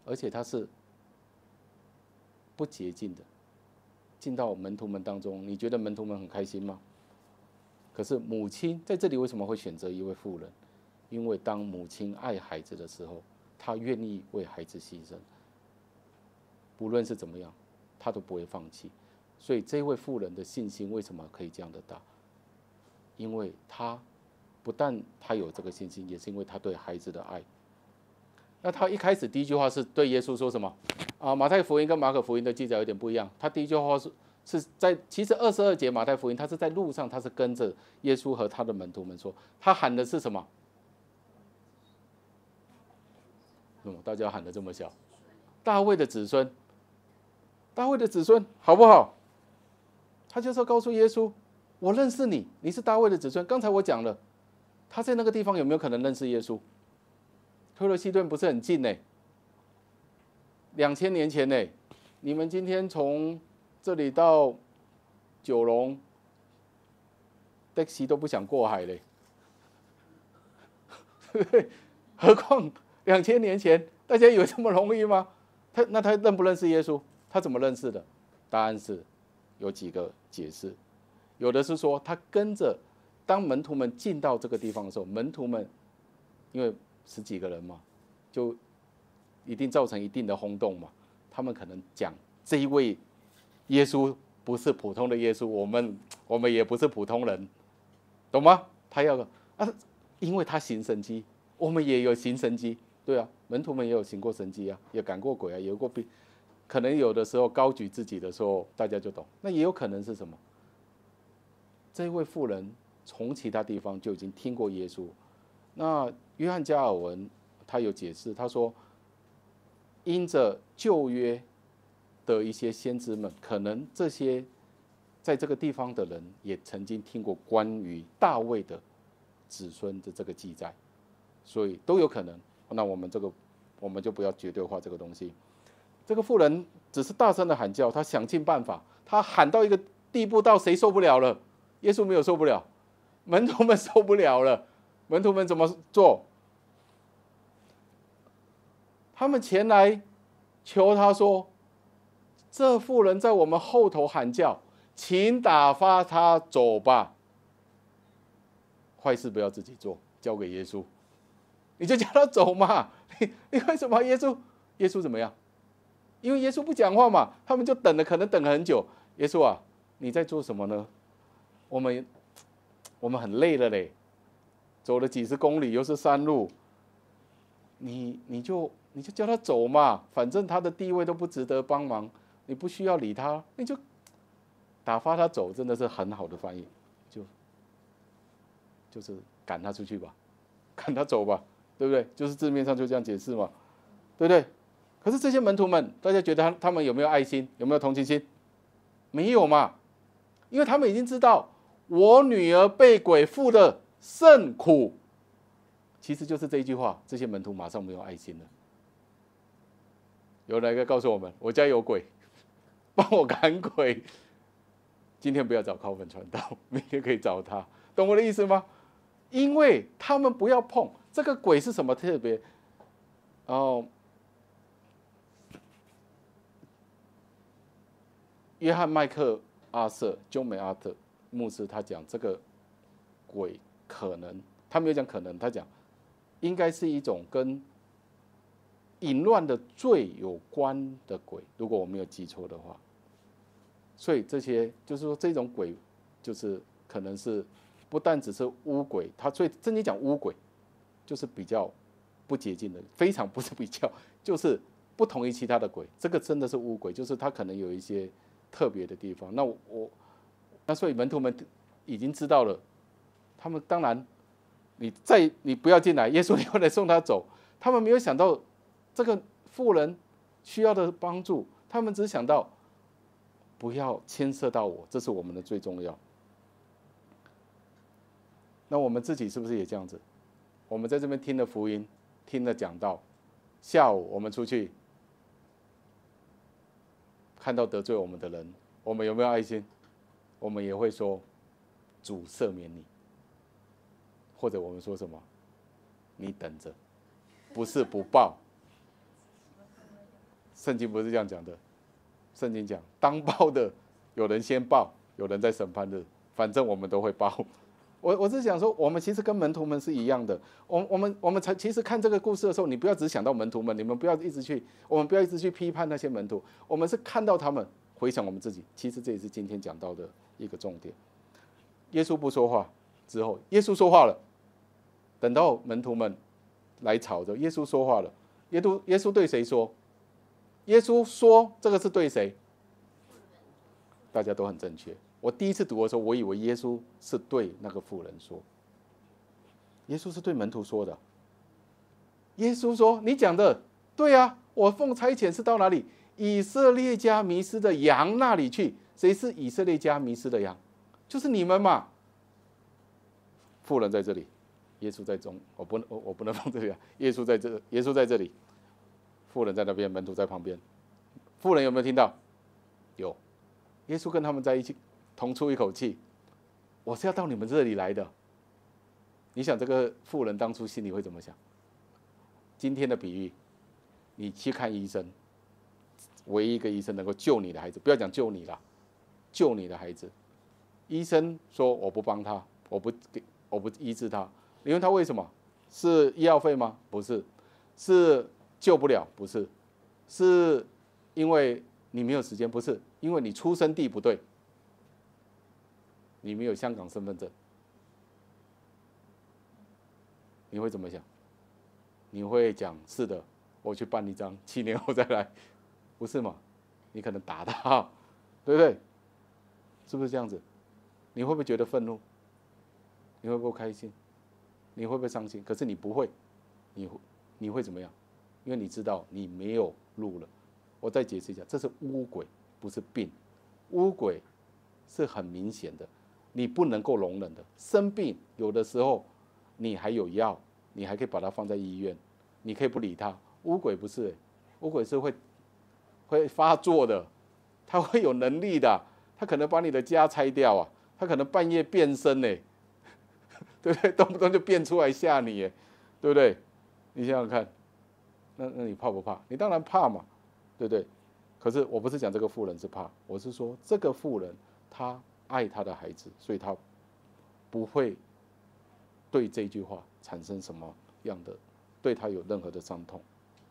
而且他是不洁净的，进到门徒们当中，你觉得门徒们很开心吗？可是母亲在这里为什么会选择一位妇人？因为当母亲爱孩子的时候，她愿意为孩子牺牲，不论是怎么样，她都不会放弃。所以这位妇人的信心为什么可以这样的大？因为她不但她有这个信心，也是因为她对孩子的爱。那她一开始第一句话是对耶稣说什么？啊，马太福音跟马可福音的记载有点不一样。他第一句话是是在其实二十二节马太福音，他是在路上，他是跟着耶稣和他的门徒们说，他喊的是什么？嗯，大家喊的这么小，大卫的子孙，大卫的子孙好不好？他就是要告诉耶稣，我认识你，你是大卫的子孙。刚才我讲了，他在那个地方有没有可能认识耶稣？推罗西顿不是很近呢，两千年前呢，你们今天从这里到九龙，的士都不想过海嘞，对不对？何况两千年前，大家以为这么容易吗？他那他认不认识耶稣？他怎么认识的？答案是有几个解释，有的是说他跟着，当门徒们进到这个地方的时候，门徒们因为十几个人嘛，就一定造成一定的轰动嘛。他们可能讲这一位耶稣不是普通的耶稣，我们我们也不是普通人，懂吗？他要啊，因为他行神迹，我们也有行神迹，对啊，门徒们也有行过神迹啊，也赶过鬼啊，也有过病，可能有的时候高举自己的时候，大家就懂。那也有可能是什么？这位妇人从其他地方就已经听过耶稣。那约翰加尔文他有解释，他说，因着旧约的一些先知们，可能这些在这个地方的人也曾经听过关于大卫的子孙的这个记载，所以都有可能。那我们这个我们就不要绝对化这个东西。这个妇人只是大声的喊叫，她想尽办法，她喊到一个地步，到谁受不了了？耶稣没有受不了，门徒们受不了了。门徒们怎么做？他们前来求他说：“这妇人在我们后头喊叫，请打发他走吧。坏事不要自己做，交给耶稣。你就叫他走嘛。你你为什么耶稣？耶稣怎么样？因为耶稣不讲话嘛，他们就等了，可能等了很久。耶稣啊，你在做什么呢？我们我们很累了嘞，走了几十公里，又是山路，你你就你就叫他走嘛，反正他的地位都不值得帮忙，你不需要理他，你就打发他走，真的是很好的翻译，就就是赶他出去吧，赶他走吧，对不对？就是字面上就这样解释嘛，对不对？可是这些门徒们，大家觉得他他们有没有爱心，有没有同情心？没有嘛，因为他们已经知道我女儿被鬼附的甚苦，其实就是这一句话，这些门徒马上没有爱心了。有哪个告诉我们，我家有鬼，帮我赶鬼？今天不要找考本传道，明天可以找他，懂我的意思吗？因为他们不要碰这个鬼是什么特别，然后约翰麦克阿瑟 John MacArthur 牧师他讲这个鬼可能，他没有讲可能，他讲应该是一种跟淫乱的罪有关的鬼，如果我没有记错的话。所以这些就是说这种鬼，就是可能是不但只是污鬼，他所以真正讲污鬼，就是比较不洁净的，非常不是比较，就是不同于其他的鬼，这个真的是污鬼，就是他可能有一些特别的地方。那我我那所以门徒们已经知道了，他们当然你再你不要进来，耶稣要来送他走，他们没有想到这个妇人需要的帮助，他们只想到不要牵涉到我，这是我们的最重要。那我们自己是不是也这样子？我们在这边听了福音，听了讲道，下午我们出去看到得罪我们的人，我们有没有爱心？我们也会说主赦免你，或者我们说什么？你等着，不是不报。 圣经不是这样讲的，圣经讲当报的有人先报，有人在审判日，反正我们都会报。我我是想说，我们其实跟门徒们是一样的。我我们我们才其实看这个故事的时候，你不要只想到门徒们，你们不要一直去，我们不要一直去批判那些门徒，我们是看到他们，回想我们自己。其实这也是今天讲到的一个重点。耶稣不说话之后，耶稣说话了。等到门徒们来吵着，耶稣说话了。耶稣耶稣对谁说？耶稣说这个是对谁？大家都很正确。我第一次读的时候，我以为耶稣是对那个妇人说，耶稣是对门徒说的。耶稣说：“你讲的对啊，我奉差遣是到哪里？以色列家迷失的羊那里去。谁是以色列家迷失的羊？就是你们嘛。”妇人在这里，耶稣在中，我不能我我不能放这里啊。耶稣在这，耶稣在这里，妇人在那边，门徒在旁边。妇人有没有听到？有。耶稣跟他们在一起。同出一口气，我是要到你们这里来的。你想这个妇人当初心里会怎么想？今天的比喻，你去看医生，唯一一个医生能够救你的孩子，不要讲救你了，救你的孩子。医生说我不帮他，我不给，我不医治他。你问他为什么？是医药费吗？不是，是救不了，不是，是因为你没有时间，不是，因为你出生地不对。你没有香港身份证，你会怎么想？你会讲是的，我去办一张，七年后再来，不是吗？你可能打他，对不对？是不是这样子？你会不会觉得愤怒？你会不会开心？你会不会伤心？可是你不会，你你会怎么样？因为你知道你没有路了。我再解释一下，这是污鬼，不是病。污鬼是很明显的。你不能够容忍的。生病有的时候你还有药，你还可以把它放在医院，你可以不理它。污鬼不是、欸，污鬼是会会发作的，他会有能力的，他可能把你的家拆掉啊，他可能半夜变身呢、欸，对不对？动不动就变出来吓你、欸，对不对？你想想看，那那你怕不怕？你当然怕嘛，对不对？可是我不是讲这个妇人是怕，我是说这个妇人她爱他的孩子，所以他不会对这句话产生什么样的，对他有任何的伤痛。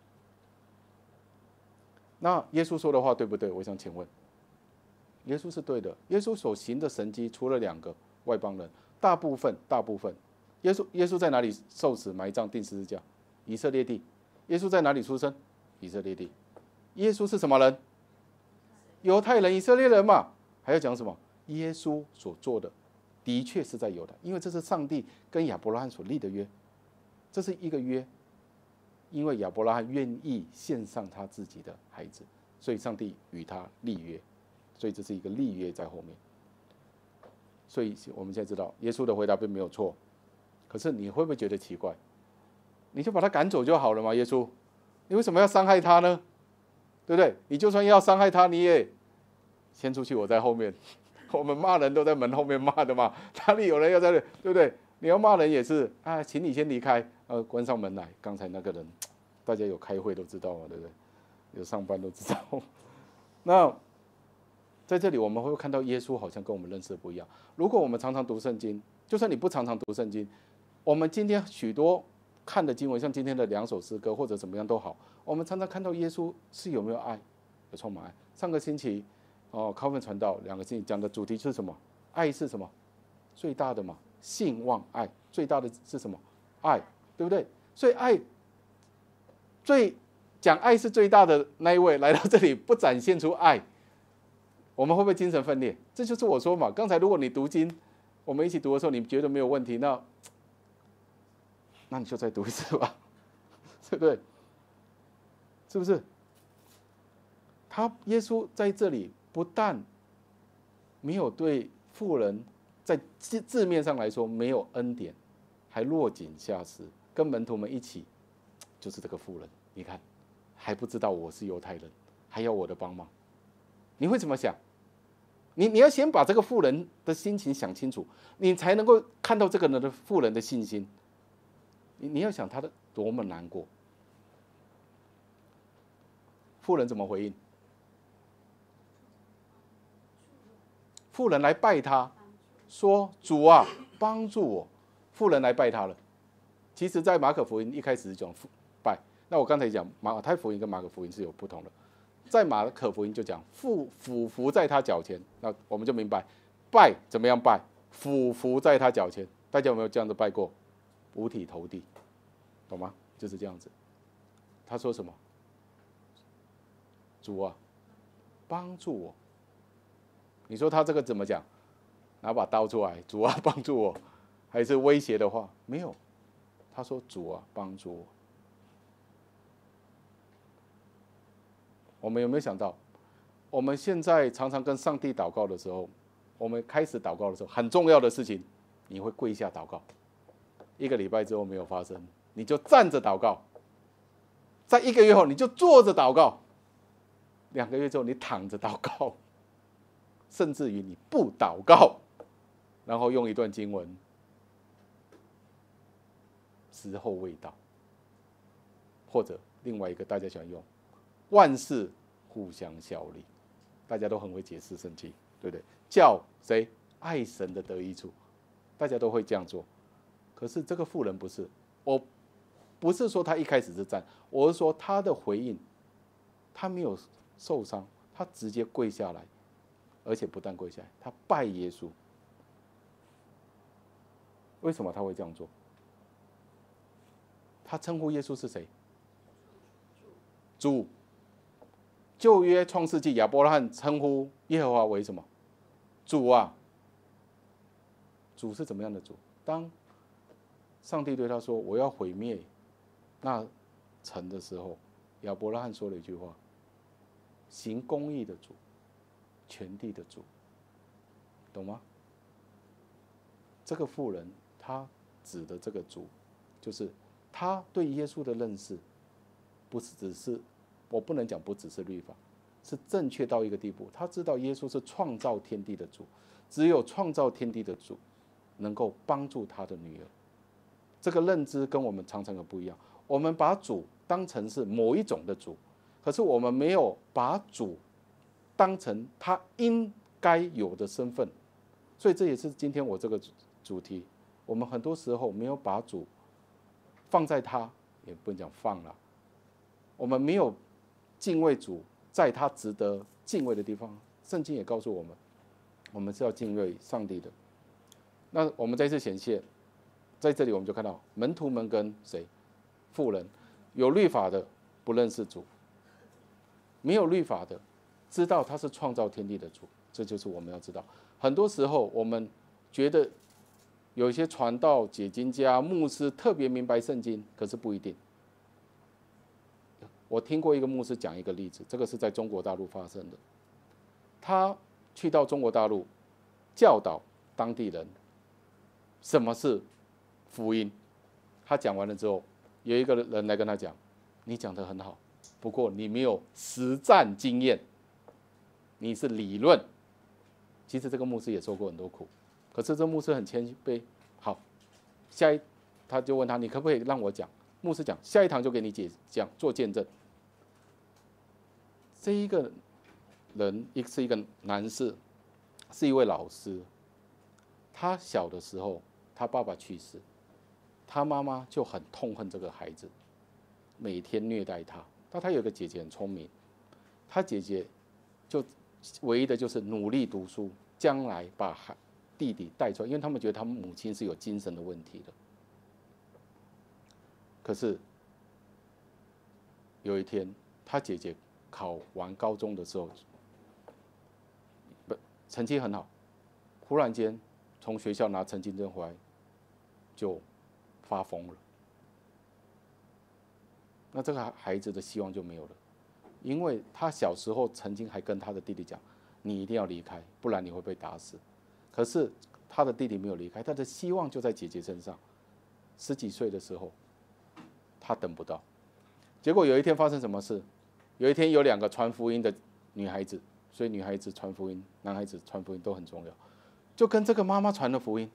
那耶稣说的话对不对？我想请问，耶稣是对的。耶稣所行的神迹，除了两个外邦人，大部分大部分，耶稣耶稣在哪里受死、埋葬、钉十字架？以色列地。耶稣在哪里出生？以色列地。耶稣是什么人？犹太人、以色列人嘛。还要讲什么？耶稣所做的的确是在犹太，因为这是上帝跟亚伯拉罕所立的约，这是一个约，因为亚伯拉罕愿意献上他自己的孩子，所以上帝与他立约，所以这是一个立约在后面。所以我们现在知道耶稣的回答并没有错，可是你会不会觉得奇怪？你就把他赶走就好了嘛，耶稣，你为什么要伤害他呢？对不对？你就算要伤害他，你也先出去，我在后面。我们骂人都在门后面骂的嘛，哪里有人要在这，对不对？你要骂人也是啊，请你先离开，呃，关上门来。刚才那个人，大家有开会都知道嘛，对不对？有上班都知道。那在这里我们会看到耶稣好像跟我们认识的不一样。如果我们常常读圣经，就算你不常常读圣经，我们今天许多看的经文，像今天的两首诗歌或者怎么样都好，我们常常看到耶稣是有没有爱，有充满爱。上个星期。哦，靠分传道两个星期讲的主题是什么？爱是什么？最大的嘛，信望爱，最大的是什么？爱，对不对？所以爱最讲爱是最大的那一位来到这里不展现出爱，我们会不会精神分裂？这就是我说嘛。刚才如果你读经，我们一起读的时候，你觉得没有问题，那那你就再读一次吧，对不对？是不是？他耶稣在这里。不但没有对妇人在字面上来说没有恩典，还落井下石，跟门徒们一起，就是这个妇人，你看还不知道我是犹太人，还要我的帮忙，你会怎么想？你你要先把这个妇人的心情想清楚，你才能够看到这个人的妇人的信心。你你要想他的多么难过。 妇人怎么回应？妇人来拜他，说：“主啊，帮助我。”妇人来拜他了。其实，在马可福音一开始是讲拜，那我刚才讲马太福音跟马可福音是有不同的。在马可福音就讲俯俯伏在他脚前，那我们就明白拜怎么样拜，俯伏在他脚前。大家有没有这样子拜过？五体投地，懂吗？就是这样子。他说什么？主啊，帮助我。你说他这个怎么讲？拿把刀出来，主啊，帮助我，还是威胁的话？没有，他说主啊，帮助我。我们有没有想到，我们现在常常跟上帝祷告的时候，我们开始祷告的时候，很重要的事情，你会跪下祷告。一个礼拜之后没有发生，你就站着祷告；在一个月后，你就坐着祷告；两个月之后，你躺着祷告，甚至于你不祷告，然后用一段经文，时候未到，或者另外一个大家喜欢用。万事互相效力，大家都很会解释圣经，对不对？叫谁爱神的得益处，大家都会这样做。可是这个妇人不是，我不是说他一开始是站，我是说他的回应，他没有受伤，他直接跪下来，而且不但跪下来，他拜耶稣。为什么他会这样做？他称呼耶稣是谁？主。旧约创世纪亚伯拉罕称呼耶和华为什么？主啊。主是怎么样的主？当上帝对他说我要毁灭那城的时候，亚伯拉罕说了一句话：行公义的主，全地的主。懂吗？这个妇人她指的这个主，就是她对耶稣的认识，不是只是，我不能讲不只是律法，是正确到一个地步。他知道耶稣是创造天地的主，只有创造天地的主能够帮助他的女儿。这个认知跟我们常常有不一样。我们把主当成是某一种的主，可是我们没有把主当成他应该有的身份。所以这也是今天我这个主题，我们很多时候没有把主放在他，也不能讲放了，我们没有敬畏主，在他值得敬畏的地方。圣经也告诉我们，我们是要敬畏上帝的。那我们再次显现，在这里我们就看到门徒们跟谁？妇人。有律法的不认识主，没有律法的知道他是创造天地的主。这就是我们要知道。很多时候我们觉得有一些传道、解经家、牧师特别明白圣经，可是不一定。我听过一个牧师讲一个例子，这个是在中国大陆发生的。他去到中国大陆教导当地人什么是福音。他讲完了之后，有一个人来跟他讲：“你讲得很好，不过你没有实战经验，你是理论。”其实这个牧师也受过很多苦，可是这牧师很谦卑。好，下一他就问他：“你可不可以让我讲？”牧师讲：“下一堂就给你解讲做见证。”这一个人是一个男士，是一位老师。他小的时候，他爸爸去世，他妈妈就很痛恨这个孩子，每天虐待他。但他有个姐姐很聪明，他姐姐就唯一的就是努力读书，将来把弟弟带出来，因为他们觉得他们母亲是有精神的问题的。可是有一天，他姐姐考完高中的时候，成绩很好，忽然间从学校拿成绩证回来，就发疯了。那这个孩子的希望就没有了，因为他小时候曾经还跟他的弟弟讲：“你一定要离开，不然你会被打死。”可是他的弟弟没有离开，他的希望就在姐姐身上。十几岁的时候，他等不到。结果有一天发生什么事？有一天有两个传福音的女孩子，所以女孩子传福音，男孩子传福音都很重要，就跟这个妈妈传了福音，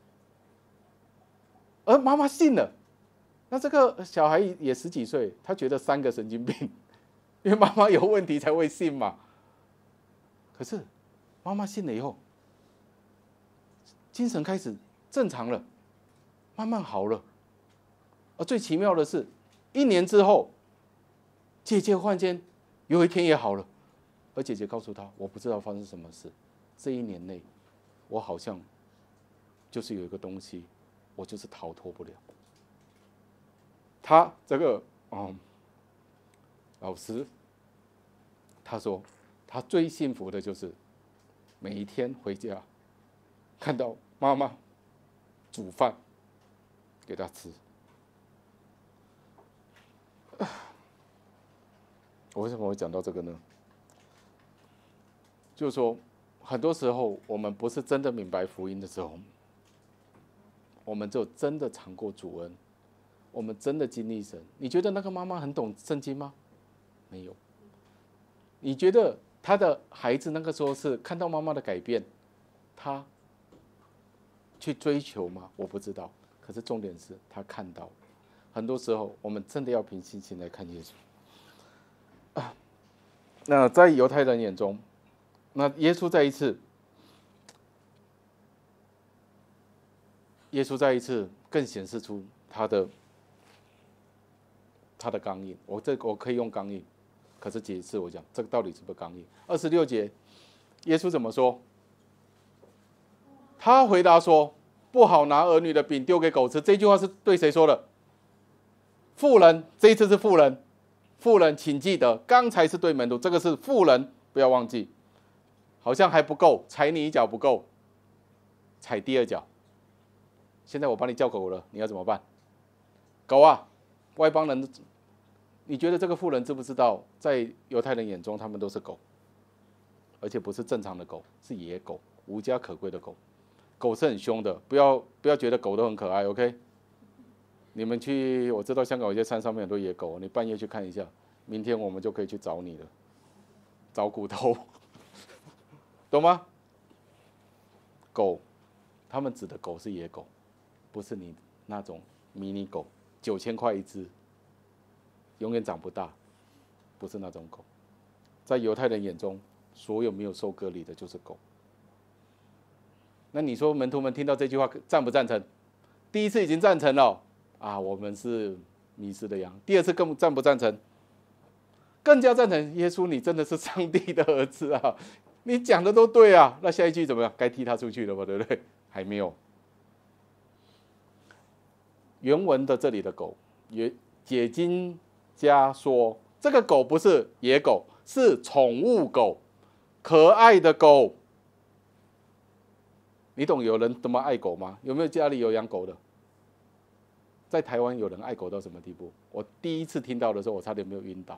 而妈妈信了。那这个小孩也十几岁，他觉得三个神经病， 因为妈妈有问题才会信嘛。可是妈妈信了以后，精神开始正常了，慢慢好了。而最奇妙的是，一年之后，姐姐忽然间有一天也好了，而姐姐告诉她：“我不知道发生什么事，这一年内，我好像就是有一个东西，我就是逃脱不了。”他这个嗯，老师，他说他最幸福的就是每一天回家看到妈妈煮饭给他吃。我为什么会讲到这个呢？就是说，很多时候我们不是真的明白福音的时候，我们就真的尝过主恩，我们真的经历神。你觉得那个妈妈很懂圣经吗？没有。你觉得他的孩子那个时候是看到妈妈的改变，他去追求吗？我不知道。可是重点是他看到。很多时候我们真的要凭信心来看耶稣。啊，那在犹太人眼中，那耶稣再一次，耶稣再一次更显示出他的他的刚硬。我这我可以用刚硬，可是几次我讲这个到底是不是刚硬？二十六节，耶稣怎么说？他回答说：“不好拿儿女的饼丢给狗吃。”这句话是对谁说的？妇人，这一次是妇人。妇人，请记得，刚才是对门徒，这个是妇人，不要忘记。好像还不够，踩你一脚不够，踩第二脚。现在我帮你叫狗了，你要怎么办？狗啊，外邦人，你觉得这个妇人知不知道，在犹太人眼中，他们都是狗，而且不是正常的狗，是野狗，无家可归的狗。狗是很凶的，不要不要觉得狗都很可爱 ，OK？ 你们去，我知道香港有些山上面很多野狗，你半夜去看一下，明天我们就可以去找你了，找骨头，懂吗？狗，他们指的狗是野狗，不是你那种迷你狗，九千块一只，永远长不大，不是那种狗。在犹太人眼中，所有没有受割礼的就是狗。那你说门徒们听到这句话赞不赞成？第一次已经赞成了。啊，我们是迷失的羊。第二次更赞不赞成？更加赞成。耶稣，你真的是上帝的儿子啊！你讲的都对啊。那下一句怎么样？该踢他出去了吧？对不对？还没有。原文的这里的狗，解经家说，这个狗不是野狗，是宠物狗，可爱的狗。你懂有人怎么爱狗吗？有没有家里有养狗的？在台湾有人爱狗到什么地步？我第一次听到的时候，我差点没有晕倒。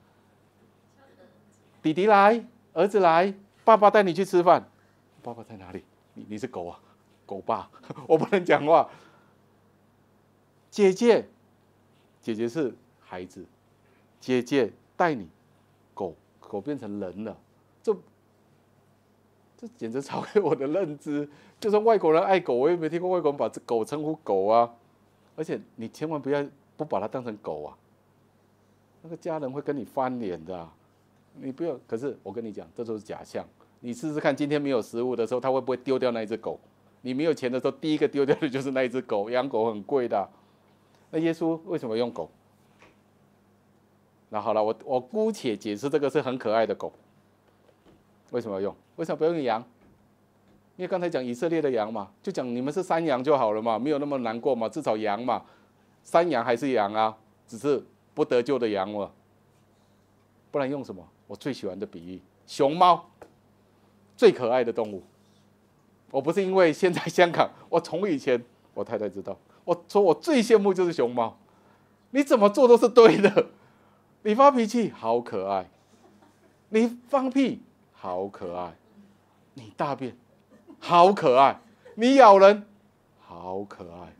弟弟来，儿子来，爸爸带你去吃饭。爸爸在哪里？你你是狗啊，狗爸，我不能讲话。姐姐，姐姐是孩子，姐姐带你，狗狗变成人了，这这简直超越我的认知。就算外国人爱狗，我也没听过外国人把这狗称呼狗啊。而且你千万不要不把它当成狗啊，那个家人会跟你翻脸的、啊。你不要，可是我跟你讲，这都是假象。你试试看，今天没有食物的时候，他会不会丢掉那一只狗？你没有钱的时候，第一个丢掉的就是那一只狗。养狗很贵的、啊。那耶稣为什么用狗？那好了，我我姑且解释这个是很可爱的狗。为什么要用？为什么不用羊？因为刚才讲以色列的羊嘛，就讲你们是山羊就好了嘛，没有那么难过嘛，至少羊嘛，山羊还是羊啊，只是不得救的羊嘛。不然用什么？我最喜欢的比喻，熊猫，最可爱的动物。我不是因为现在香港，我从以前我太太知道，我说我最羡慕就是熊猫，你怎么做都是对的，你发脾气好可爱，你放屁好可爱，你大便。好可爱，你咬人，好可爱，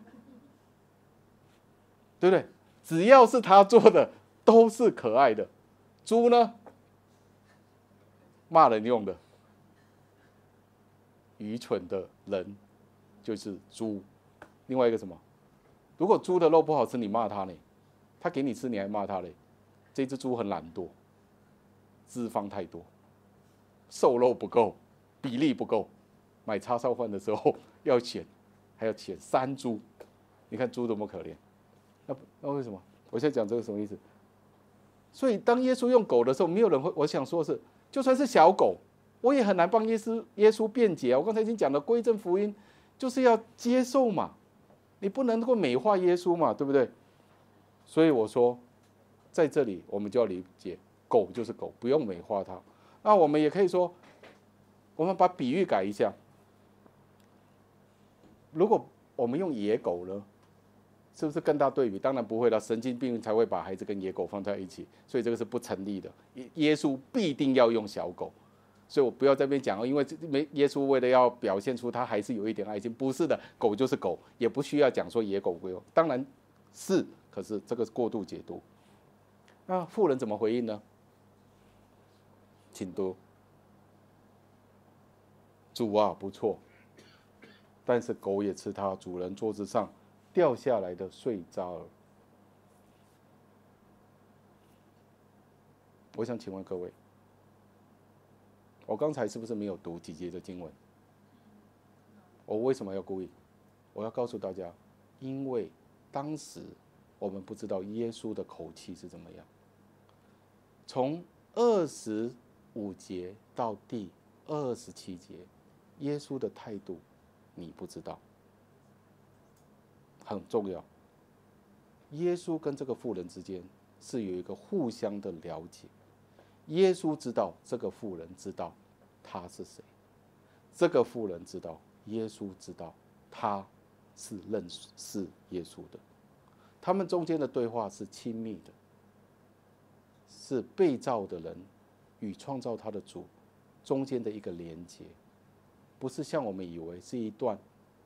对不对？只要是他做的，都是可爱的。猪呢，骂人用的，愚蠢的人就是猪。另外一个什么？如果猪的肉不好吃，你骂他呢，他给你吃，你还骂他嘞。这只猪很懒惰， 脂肪太多，瘦肉不够，比例不够。买叉烧饭的时候要选，还要选山猪。你看猪多么可怜。那那为什么？我现在讲这个什么意思？所以当耶稣用狗的时候，没有人会。我想说的是，就算是小狗，我也很难帮耶稣耶稣辩解啊。我刚才已经讲了，归正福音就是要接受嘛，你不能够美化耶稣嘛，对不对？所以我说，在这里我们就要理解，狗就是狗，不用美化它。那我们也可以说，我们把比喻改一下。如果我们用野狗呢，是不是更大对比？当然不会了，神经病才会把孩子跟野狗放在一起，所以这个是不成立的。耶稣必定要用小狗，所以我不要在这边讲，因为耶稣为了要表现出他还是有一点爱心，不是的，狗就是狗，也不需要讲说野狗不用，当然是，可是这个是过度解读。那妇人怎么回应呢？请读。主啊，不错，但是狗也吃它主人桌子上掉下来的碎渣儿。我想请问各位，我刚才是不是没有读几节的经文？我为什么要故意？我要告诉大家，因为当时我们不知道耶稣的口气是怎么样。从二十五节到第二十七节，耶稣的态度你不知道，很重要。耶稣跟这个妇人之间是有一个互相的了解，耶稣知道这个妇人知道他是谁，这个妇人知道耶稣知道他是认识耶稣的，他们中间的对话是亲密的，是被造的人与创造他的主中间的一个连结，不是像我们以为是一段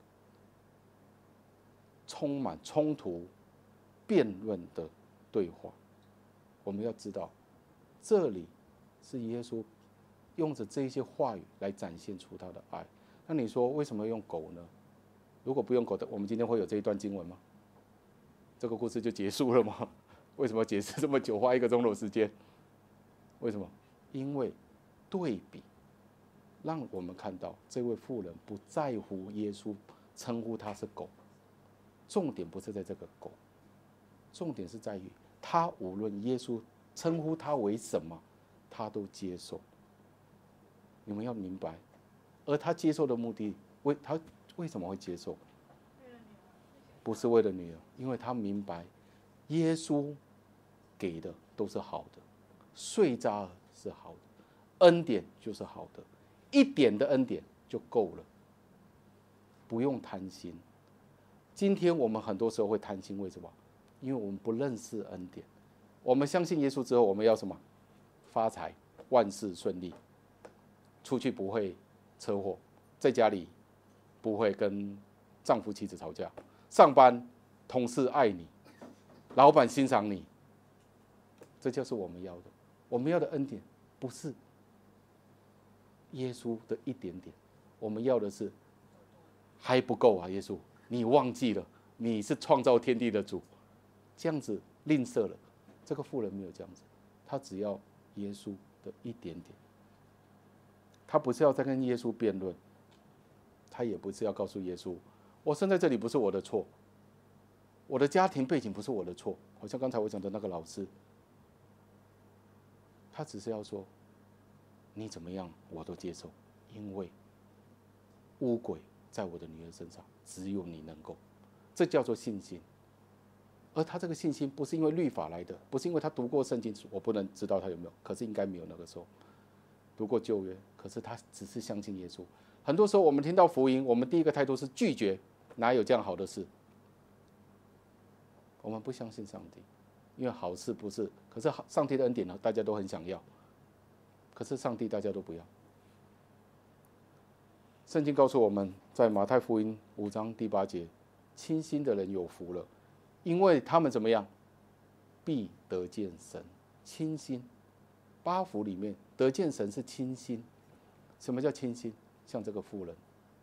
充满冲突、辩论的对话。我们要知道，这里是耶稣用着这些话语来展现出他的爱。那你说为什么用狗呢？如果不用狗的，我们今天会有这一段经文吗？这个故事就结束了吗？为什么解释这么久，花一个钟头时间？为什么？因为对比让我们看到这位妇人不在乎耶稣称呼他是狗，重点不是在这个狗，重点是在于他无论耶稣称呼他为什么，他都接受。你们要明白，而他接受的目的，为他为什么会接受？不是为了女儿，因为他明白耶稣给的都是好的，碎渣是好的，恩典就是好的，一点的恩典就够了，不用贪心。今天我们很多时候会贪心，为什么？因为我们不认识恩典。我们相信耶稣之后，我们要什么？发财，万事顺利，出去不会车祸，在家里不会跟丈夫妻子吵架，上班同事爱你，老板欣赏你，这就是我们要的。我们要的恩典不是耶稣的一点点，我们要的是还不够啊！耶稣，你忘记了你是创造天地的主，这样子吝啬了。这个妇人没有这样子，她只要耶稣的一点点。她不是要再跟耶稣辩论，她也不是要告诉耶稣，我生在这里不是我的错，我的家庭背景不是我的错。好像刚才我讲的那个老师，他只是要说，你怎么样我都接受，因为污鬼在我的女儿身上，只有你能够，这叫做信心。而他这个信心不是因为律法来的，不是因为他读过圣经，我不能知道他有没有，可是应该没有那个时候读过旧约，可是他只是相信耶稣。很多时候我们听到福音，我们第一个态度是拒绝，哪有这样好的事？我们不相信上帝，因为好事不是，可是上帝的恩典呢，大家都很想要，可是上帝大家都不要。圣经告诉我们，在马太福音五章第八节，清心的人有福了，因为他们怎么样？必得见神。清心，八福里面得见神是清心。什么叫清心？像这个妇人，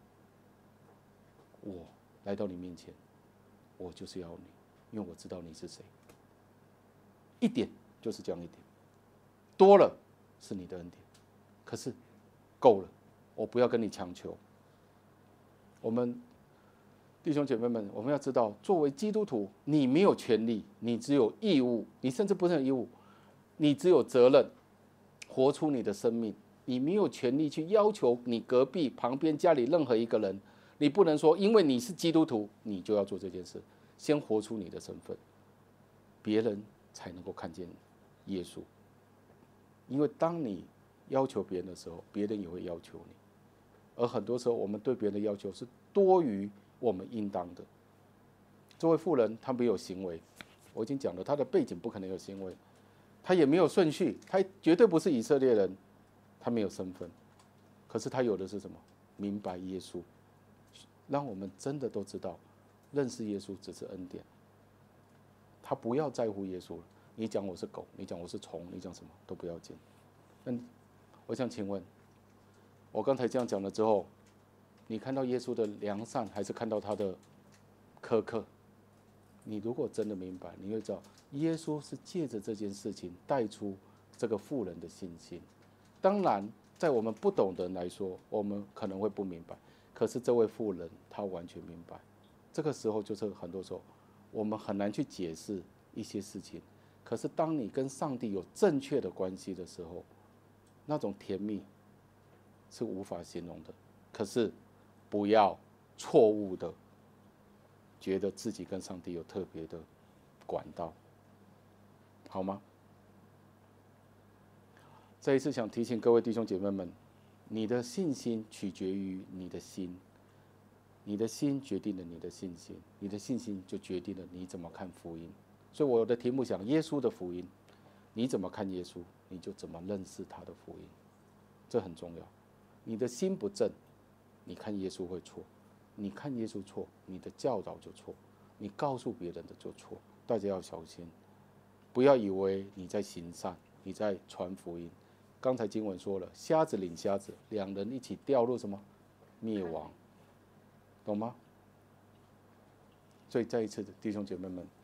我来到你面前，我就是要你，因为我知道你是谁。一点就是这样一点，多了是你的恩典。可是够了，我不要跟你强求。我们弟兄姐妹们，我们要知道，作为基督徒，你没有权利，你只有义务，你甚至不是有义务，你只有责任，活出你的生命。你没有权利去要求你隔壁、旁边、家里任何一个人，你不能说因为你是基督徒，你就要做这件事。先活出你的身份，别人才能够看见耶稣。因为当你要求别人的时候，别人也会要求你。而很多时候，我们对别人的要求是多于我们应当的。这位妇人她没有行为，我已经讲了，她的背景不可能有行为，她也没有顺序，她绝对不是以色列人，她没有身份。可是她有的是什么？明白耶稣，让我们真的都知道，认识耶稣只是恩典。他不要在乎耶稣了，你讲我是狗，你讲我是虫，你讲什么都不要紧。嗯，我想请问，我刚才这样讲了之后，你看到耶稣的良善，还是看到他的苛刻？你如果真的明白，你会知道，耶稣是借着这件事情带出这个妇人的信心。当然，在我们不懂的人来说，我们可能会不明白。可是这位妇人，她完全明白。这个时候，就是很多时候，我们很难去解释一些事情。可是，当你跟上帝有正确的关系的时候，那种甜蜜是无法形容的。可是，不要错误的觉得自己跟上帝有特别的管道，好吗？这一次想提醒各位弟兄姐妹们，你的信心取决于你的心，你的心决定了你的信心，你的信心就决定了你怎么看福音。所以我的题目讲耶稣的福音，你怎么看耶稣，你就怎么认识他的福音，这很重要。你的心不正，你看耶稣会错，你看耶稣错，你的教导就错，你告诉别人的就错。大家要小心，不要以为你在行善，你在传福音。刚才经文说了，瞎子领瞎子，两人一起掉入什么灭亡，懂吗？所以再一次，弟兄姐妹们，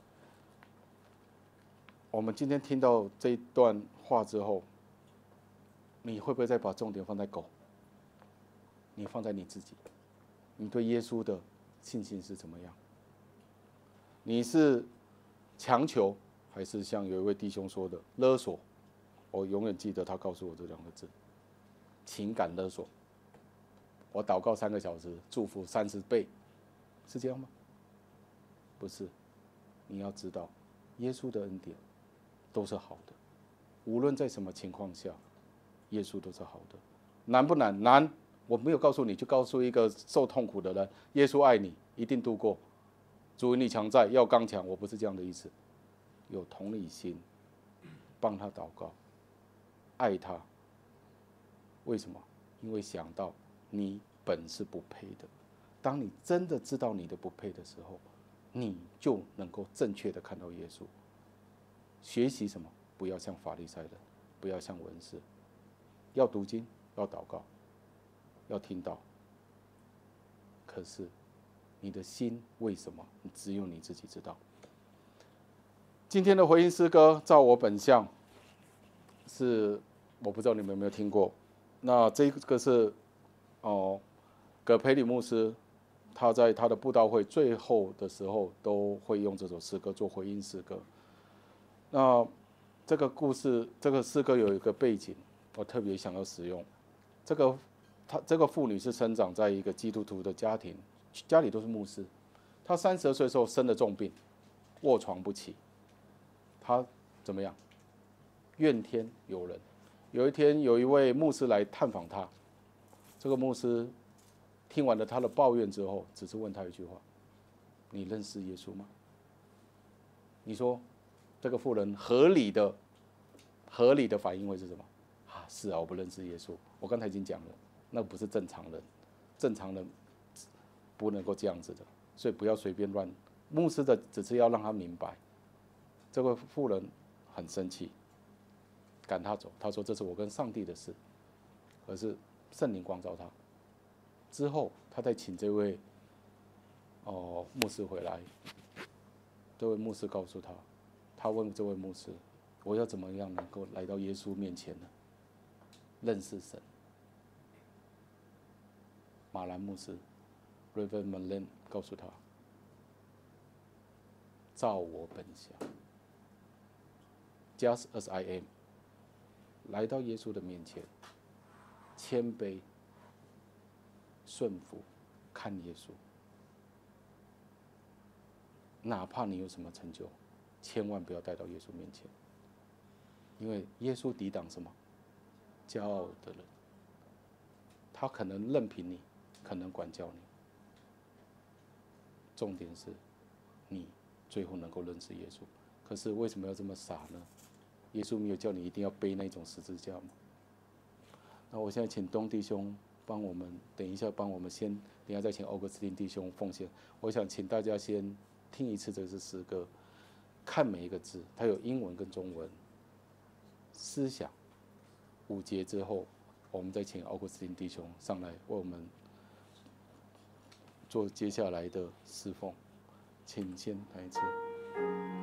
我们今天听到这一段话之后，你会不会再把重点放在狗？你放在你自己，你对耶稣的信心是怎么样？你是强求，还是像有一位弟兄说的勒索？我永远记得他告诉我这两个字：情感勒索。我祷告三个小时，祝福三十倍，是这样吗？不是。你要知道，耶稣的恩典都是好的，无论在什么情况下，耶稣都是好的。难不难？难。我没有告诉你，就告诉一个受痛苦的人，耶稣爱你，一定度过。主与你强在，要刚强。我不是这样的意思，有同理心，帮他祷告，爱他。为什么？因为想到你本是不配的。当你真的知道你的不配的时候，你就能够正确的看到耶稣。学习什么？不要像法利赛人，不要像文士，要读经，要祷告，要听到。可是你的心为什么？只有你自己知道。今天的回应诗歌，照我本相，是我不知道你们有没有听过。那这个是哦，葛培理牧师，他在他的布道会最后的时候都会用这首诗歌做回应诗歌。那这个故事，这个诗歌有一个背景，我特别想要使用。这个她这个妇女是生长在一个基督徒的家庭，家里都是牧师。她三十二岁的时候生了重病，卧床不起。她怎么样？怨天尤人。有一天，有一位牧师来探访她，这个牧师听完了她的抱怨之后，只是问她一句话：“你认识耶稣吗？”你说，这个妇人合理的、合理的反应会是什么？啊，是啊，我不认识耶稣。我刚才已经讲了，那不是正常人，正常人不能够这样子的，所以不要随便乱。牧师的只是要让他明白，这个妇人很生气，赶他走。他说：“这是我跟上帝的事。”可是圣灵光照他之后，他再请这位哦牧师回来。这位牧师告诉他，他问这位牧师：“我要怎么样能够来到耶稣面前呢？” 认识神。马兰牧师 Reverend Malen 告诉他：“照我本相 ，Just as I am。”来到耶稣的面前，谦卑、顺服，看耶稣。哪怕你有什么成就，千万不要带到耶稣面前，因为耶稣抵挡什么？骄傲的人。他可能任凭你，可能管教你。重点是，你最后能够认识耶稣。可是为什么要这么傻呢？耶稣没有叫你一定要背那种十字架吗？那我现在请东弟兄帮我们，等一下帮我们先，等一下再请欧格斯丁弟兄奉献。我想请大家先听一次这支诗歌，看每一个字，它有英文跟中文。思想五节之后，我们再请奥古斯丁弟兄上来为我们做接下来的侍奉，请先来一次。